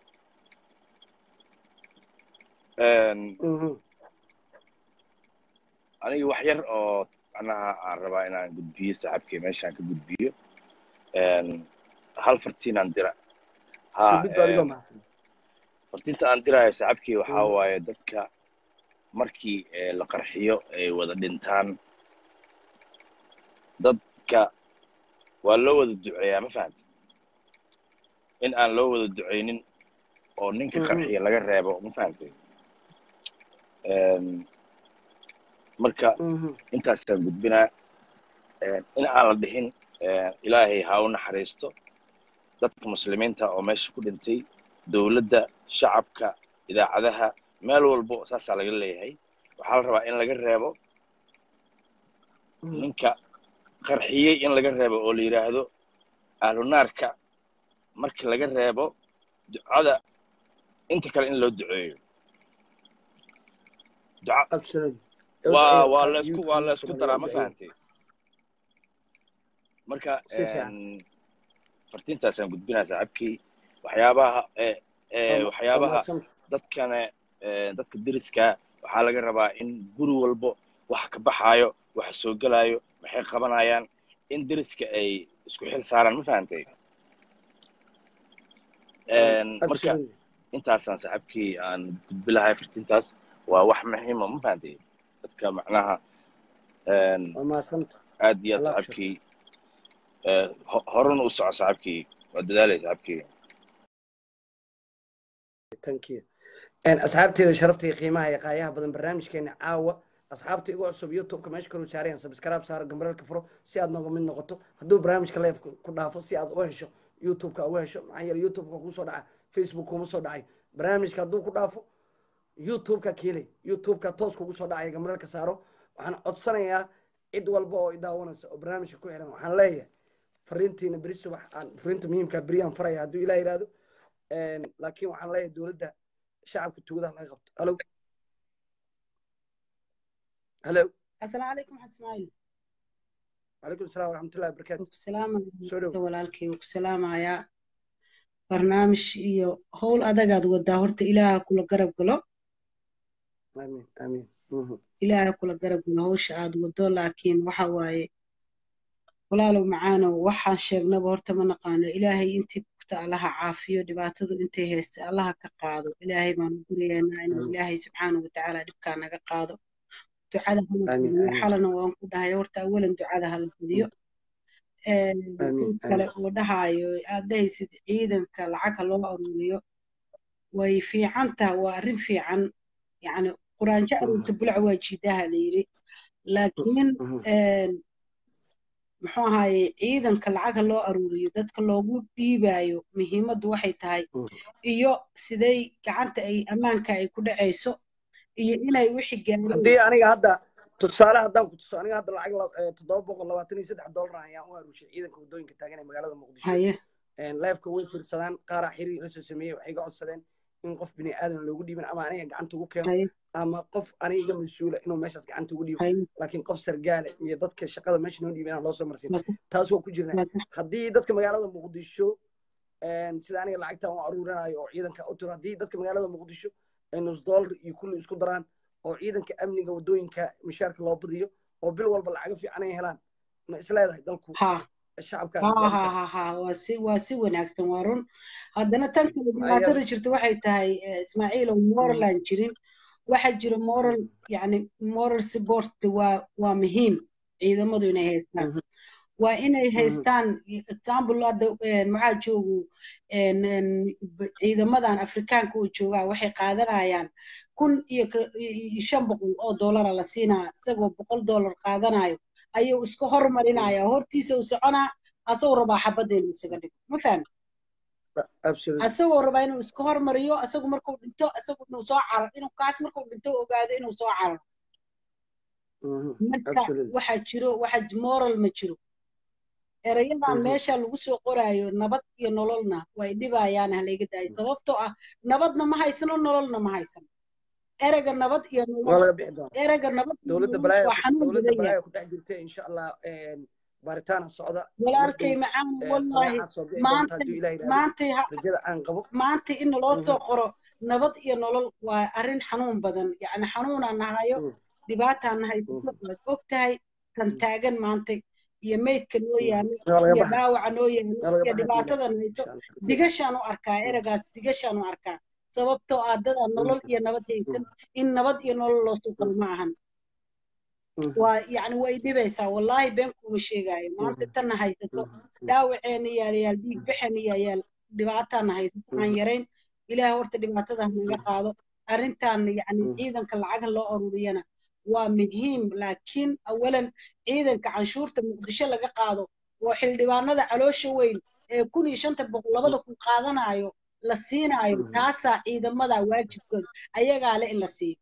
aniga wax yar oo macnaha aan rabaa inaan gudbiyo saaxiibkii meeshaan ka gudbiyo hal fartiinaan dira ha fartiinta aan diraayo saaxiibkii waxaa waaye dadka markii la qarxiyo ay wada dhintaan dadka waa loo wada duceeyaa ma fahantay in aan loo wada duceynin oo ninka qarxiya laga reebo ma fahantay marka intaasaan gudbinaa in aan la dhihin ilaahay ha u naxariisto dadka muslimiinta oo meesha ku dhintay dowladda shacabka idaacadaha meel walbo saasaa laga leeyahay waxaa la rabaa in laga reebo ninka qarxiyey in laga reebo oo la yidhaahdo ahlunaarka marka laga reebo ducada inta kale in loo duceeyo waa waa laysku waa laysku daraa ma fahantay marka fartiintaasaan gudbinaa saaxiibkii waxyaabaha waxyaabaha dadkana dadka deriska waxaa laga rabaa in guri walbo wax ka baxaayo wax soo gelaayo waxay qabanayaan in deriska ay isku xil saaraan ma fahantay marka intaasaan saaxiibkii aan gudbi lahay fartiintaas waa wax muhiima ma fahantay dadka macnaha aad iyo aad saaxiibkii horena u soco saaxiibkii waa dadaalay saaxiibkii thank you asxaabteeda sharafta iyo qiimaha iyo qaayaha badan barnaamijkeena caawa asxaabta igu cusub youtube-ka meesha kaluu saarayaan subscribe saaro gambaralka furo si aad nooga mid noqoto hadduu barnaamijka live ku dhaafo si aad u hesho youtube-ka uga hesho maxaa yeele youtube-ka kusoo dhaca facebook kuma soo dhacay barnaamijka hadduu ku dhaafo youtube-ka kiilay youtube-ka toos kugu soo dhacaya gambaralka saaro waxaan codsanayaa cid walba oo idaawanaysa oo barnaamijka ku xiran waxaan leeyahay fariintiina beri subax aan fariinta muhiimka beriyaan faraya hadduu ilaah yidhaahdo laakiin waxaan leeyahay dowladda shacabka tugadaha laga qabto halo halo السلام عليكم حسن اسماعيل وعليكم السلام ورحمة الله وبركاته وسلام سلام walaalkay وسلام يا barnaamij iyo howl adagaad wadaa horta ilaaha kula garab galo آمين آمين ilaaha kula garab galo howsha aad wado laakiin waxa waaye walaalow macaano waxaan sheegnaba horta ma naqaano ilaahay intii kugta allaha caafiyo dhibaatadu intay haysta allaha ka qaado ilaahay baan guriyeennaa inuu ilaahay subxaanahu watacaala dhibkaa naga qaado ducada xalana waan ku dhahay horta awalan ducada hala badiyo kale uu dhahaayo aad dhahaysid ciidanka lacagka loo aruuriyo way fiican tahay waa arrin fiican yacni quraanjo aruurta bulac waa jiidaha la yidhi laakiin muxuu ahaaye ciidanka lacagka loo aruuriyo dadka loogu dhiibayo muhiimaddu waxay tahay iyo siday gacanta ay ammaanka ay ku dhacayso iyo inay wixii gaareen haddii aniga hadda tusaale haddaan ku tuso aniga hadda lacag toddoba boqol labaatan iyo saddex dollar ayaan u aruushay ciidanka waddooyinka taagan ee magaalada muqdisho haye live-ka way fiirsadaan qaaraa xiriir la soo sameeyey waxay ga codsadeen in qof bini aadan loogu dhiibin ama aniga gacanta ugu keeno ama qof aniga mas-uula inuu meeshaas gacanta ugu dhiibo laakiin qof sargaale iyo dadka shaqada meesha noo dhiibay inaan loo soo marsin taas waa ku jirnaa haddii dadka magaalada muqdisho sida aniga lacagtaan u aruurinayo oo ciidanka u tiro haddii dadka magaalada muqdisho ay nus dollar iyo kulli isku daraan oo ciidanka amniga waddooyinka mishaarka loo badiyo oo bil walba lacago fiican ay helaan ma isleedahay dalku shacabka ha ha ha ha waa si waa si wanaagsan waa run haddana tan kale dhibaatada jirta waxay tahay ismaaciil oo moral aan jirin waxaa jira moral yani moral support waa waa muhiim ciidamadu inay haystaan waa inay haystaan example hadda maxaa joogu ciidamadan afrikaanka oo joogaa waxay qaadanayaan kun iyo shan boqol oo doolara la siinaa isagoo boqol doolar qaadanayo ayuu iska hormarinaya hortiisa u soconaa asagoo rabaa xabadda inuu isaga dhigo ma fahmi asagoo rabaa inuu iska hormariyo asagu markuu dhinto asagu inuu soo caro inuu kaas markuu dhinto ogaado inuu soo caro marka waxaa jiro waxa moral ma jiro erayadan meesha lagu soo qoraayo nabad iyo nololna way dhibayaan halayga daayo sababtoo ah nabadna ma haysano nololna ma haysano erega nabad iyo nolol erega nabad dowladda balaayo dowladda balaayo ku dhex jirtay insha Allah baaritaan socda walaalkay macaan wallahi maanta maanta rajada aan qabo maanta in loo soo qoro nabad iyo nolol waa arrin xanuun badan yani xanuun aan nahayo dhibaata aan nahay og tahay kan taagan maanta iyo meydka noo yaalo iyo dhaawaca noo yaalo iyo dhibaatadan hayso digashaan u arkaa eragaas digashaan u arkaa sababtoo ah dada nolol iyo nabad haysan in nabad iyo nolol loo soo qoro ma ahan waa yani way dhibaysaa wallahi been kuma sheegaayo maanta tanna haysato dhaawaceena yaal yaal dhiig baxeena yaal yaal dhibaataana haysato aan yarayn ilaahay horta dhibaatada naga qaado arrintan yani ciidanka lacag loo ururiyana waa muhiim laakiin awalan ciidanka canshuurta muqdisho laga qaado oo xildhibaanada caloosha weyn ee kun iyo shanta boqol labada kun qaadanayo la siinaayo taasaa ciidamada waajibkooda ayagaa le in la siiyo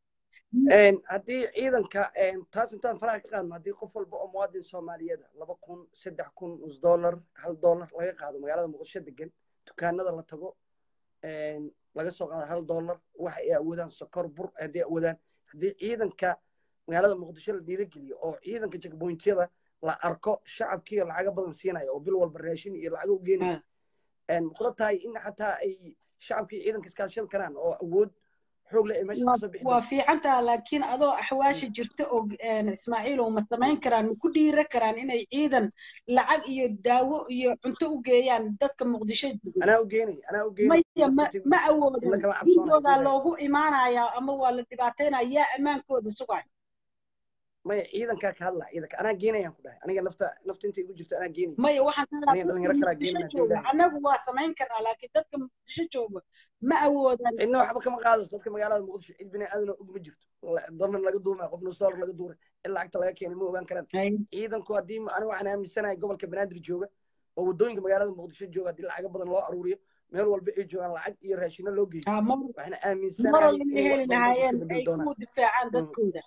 haddii ciidanka taas intaan faraha ka qaadno haddii qof walba oo muwaadin soomaaliyeed laba kun saddex kun nus dollar hal dollar laga qaado magaalada muqdisho degan dukaanada la tago laga soo qaado hal dollar waxa ay awoodaan sokor bur haddii awoodaan haddii ciidanka magaalada muqdisho la dhiirigeliyo oo ciidanka checkpointyada la arko shacabkii lacaga badan siinaya oo bil walba raashin iyo lacaga u geenaya kula tahay in xataa ay shacabkii ciidanka iskaashan karaan oo awood xoog leh ay meesha kasoo bixi waa fiicantaa laakiin adoo axwaasha jirta oo ismaaciil oo ma samayn karaan ma ku dhiira karaan inay ciidan lacag iyo daawo iyo cunto u geeyaan dadka muqdisho jooga anaa u geenay anaa u geenay ma awoodan gurigoodaa loogu imaanayaa ama waa la dhibaataynaya yaa ammaankooda sugay maya ciidankaa ka hadlaa ciidanka anaa geenayaan ku dhahay aniga nafta nafta inta igu jirto anaa geenay maya waxaan anagu waa samayn karnaa laakiin dadka muqdisho jooga ma awoodaan cidna waxba kama qaadato dadka magaalada muqdisho cid bini aadana uguma jirto daman laga duumaya qof nus dollar laga duuray in lacagta laga keenay ma ogaan karaan ciidanku haddii aniga waxaan aaminsanahay gobolka banaadir jooga oo waddooyinka magaalada muqdisho jooga haddii lacaga badan loo aruuriyo meel walba ay joogaan lacag iyo raashino loo geeyo waxaan aaminsanahay heli lahaayeen ay ku difaacaan dadkooda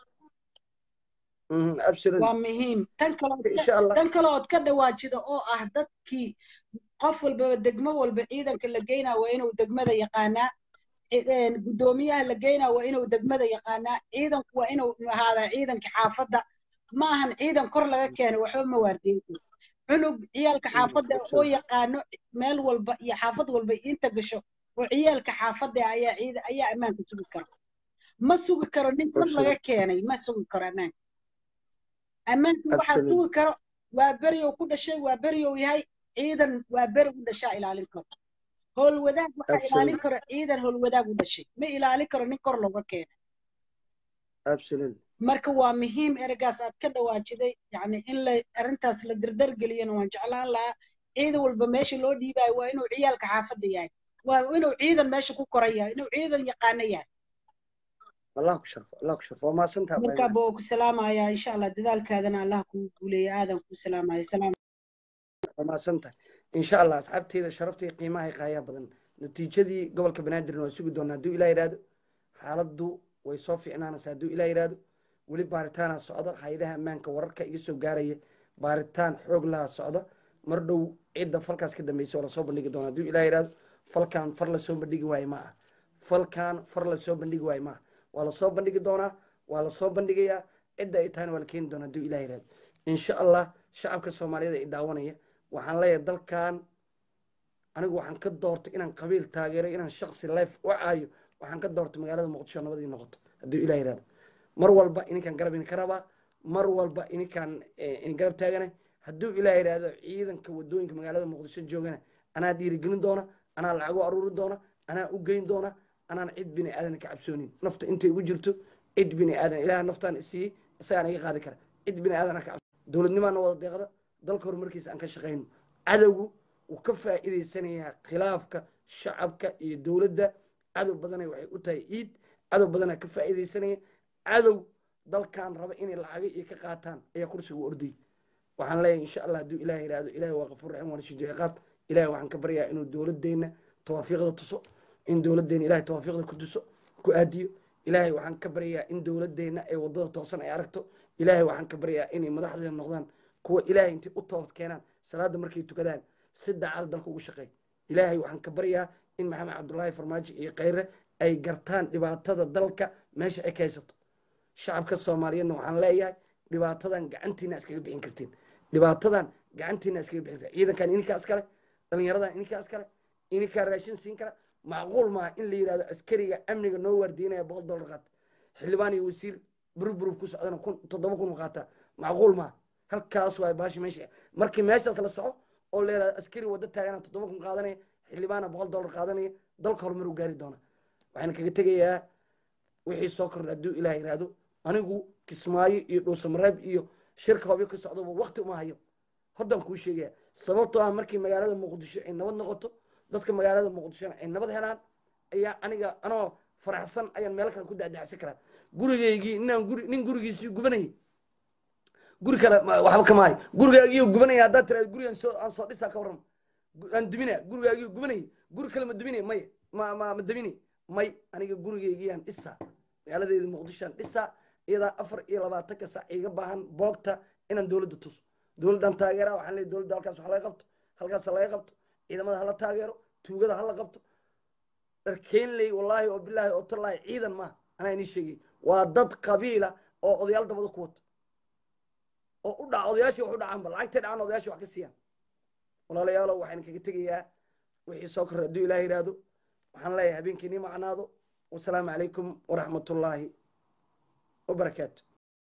waa muhiim tan tan kale ood ka dhawaajida oo ah dadkii qof walba degmo walba ciidanka la geynaa waa inuu degmada yaqaanaa guddoomiyaha la geynaa waa inuu degmada yaqaanaa ciidanku waa inuu ahaadaa ciidanka xaafadda ma ahan ciidan kor laga keenay waxba ma waardiyeyn cunug ciyaalka xaafadda oo yaqaano meel walba iyo xaafad walba inta gasho oo ciyaalka xaafadda ayaa ciid ayaa ammaanka sugi kara ma sugi karo nin kor laga keenay ma sugi karo ammaanka ammaanka waxaa sugi karo waa beriyow ku dhashay waa beriyow yahay ciidan waa beri u dhashaa ilaalin karo howl wadaag waxaa ilaalin karo ciidan howl wadaag u dhashay ma ilaalin karo nin kor looga keenay marka waa muhiim eragaas aad ka dhawaajiday yani in la arrintaas la dardar geliyana waan jeclaan lahaa ciidan walba meesha loo dhiibayo waa inuu ciyaalka xaafadda yahay waa inuu ciidan meesha ku koran yahay inuu ciidan yaqaano yahay الله كشرف الله كشرف وما سنتها مركا بوك سلام يا إن شاء الله دذلك هذا الله كولي آدم كو سلام يا سلام وما سنتها إن شاء الله أصحابتي إذا شرفتي قيمة قاية بدن نتيجة دي قبل كبنادر نوسوق دون دو إلى إرادة حالدو ويصفي أنا نسادو إلى إرادة ولي بارتان الصعدة هيدها مانك وركا يسوق جارية بارتان حوق لها الصعدة مردو عدة فلكاس كده ميسورة صوب اللي دون دو إلى إرادة فلكان فرلا صوب اللي جواي معه فلكان فرلا صوب اللي جواي معه waa la soo bandhigi doonaa waa la soo bandhigayaa cidda ay tahayna waa la keeni doonaa hadduu ilaah yiraahdo insha allah shacabka soomaaliyeed ay daawanaya waxaan leeyahay dalkan anigu waxaan ka doortay inaan qabiil taageero inaan shaksi life u caayo waxaan ka doortay magaalada muqdisho nabadii noqoto hadduu ilaah yiraahdo mar walba ininkaan garab idinka rabaa mar walba ininkaan idin garab taaganay hadduu ilaah yidhaahdo ciidanka wadooyinka magaalada muqdisho joogana anaa dhiirigelin doona anaa lacag u aruurin doona anaa u geyn doona anaan cid bini aadan ka cabsoonin nafta intay ugu jirto cid bini aadan ilaah naftaan isiiyey isagaan iga qaadi kara cid bini aadan ka cabso dowladnimaana wada deeqda dalka horumarkiisa aan ka shaqayno cadowgu wuu ka faa'iidaysanayaa khilaafka shacabka iyo dowladda cadow badanay waxay u tahay ciid cadow badanaa ka faa'iidaysanaya cadow dalkan raba inay lacaga iyo ka qaataan ayaa kursiga u ordayay waxaan leeyahay insha allah hadduu ilaah yidhaahdo ilaahay waa qafuur raxiim waana shijo ciqaab ilaahay waxaan ka baryaa inuu dowladeenna tawaafiiqda tuso in dowladeenna ilaahay tawaafiiqda ku tuso ku aadiyo ilaahay waxaan ka baryaa in dowladeenna ay wadada toosan ay aragto ilaahay waxaan ka baryaa inay madaxdeena noqdaan kuwa ilaahay intay u toobad keenaan salaada markay tukadaan si daacada dalka ugu shaqeey ilaahay waxaan ka baryaa in maxamed cabdullaahi farmaajo iyo khayre ay gartaan dhibaatada dalka meesha ay ka haysato shacabka soomaaliyeedna waxaan leeyahay dhibaatadan gacantiina iskaga bixin kartiin dhibaatadan gacantiina iskaga bixin kartiin ciidankan ininkaa iskale dhalinyaradan ininkaa iskale ininkaa raashin siin kara macquul maaha in la yidhahdo askariga amniga noo waardiinaya boqol dollar qaata xildhibaan iyo wasiir burburuf ku socdana kun toddoba kun u qaataa macquul maaha halkaas waay baashi meesha markii meeshaas la soco oo la yidhahdo askari waddo taagana toddoba kun qaadanaya xildhibaana boqol dollar qaadanaya dalka horumar u gaari doona waxaan kaga tegayaa wixii soo kordha hadduu ilaah yidhaahdo anigu kismaayo iyo dhuusamareeb iyo shirka hobyo ka socdoba wakti uma hayo hoddaan kuu sheegaya sababtoo ah markii magaalada muqdisho ay nabad noqoto dadka magaalada muqdishona ay nabad helaan ayaa aniga anoo faraxsan ayaan meelo kale ku dacdacsan karaa gurigaygii inaan guri nin gurigiisii gubanayay guri kale waxba kamaayo gurigaagiyo gubanaya haddaad tiraado gurigaan soo aan soo dhisaa ka warram aan duminaya gurigaagiyo gubanayay guri kale ma duminay may ma ma ma duminay may aniga gurigaygiyaan dhisaa magaaladeeda muqdishoaan dhisaa iyadaa afar iyo labaatanka sac iga baahan boogta inaan dowladda tuso dowladdan taageera waxaan leeyahay dowladda halkaas wax laga qabto halkaas laga qabto ciidamada hala taageero tuugada hala qabto dharkeenley wallaahi oo bilaahi oo tallaahi ciidan maaha anaa inii sheegay waa dad qabiila oo odayaal dabada ku wata oo u dhaca odayaashii wax u dhacaanba lacagtay dhacaan odayaashii wax ka siiyaan walaalayaalow waxaan kaga tegayaa wixii soo korra hadduu ilaah yidhaahdo waxaan leeyahay habeenkii nii macnaado wasalaamu calaykum waraxmatullaahi wabarakaatu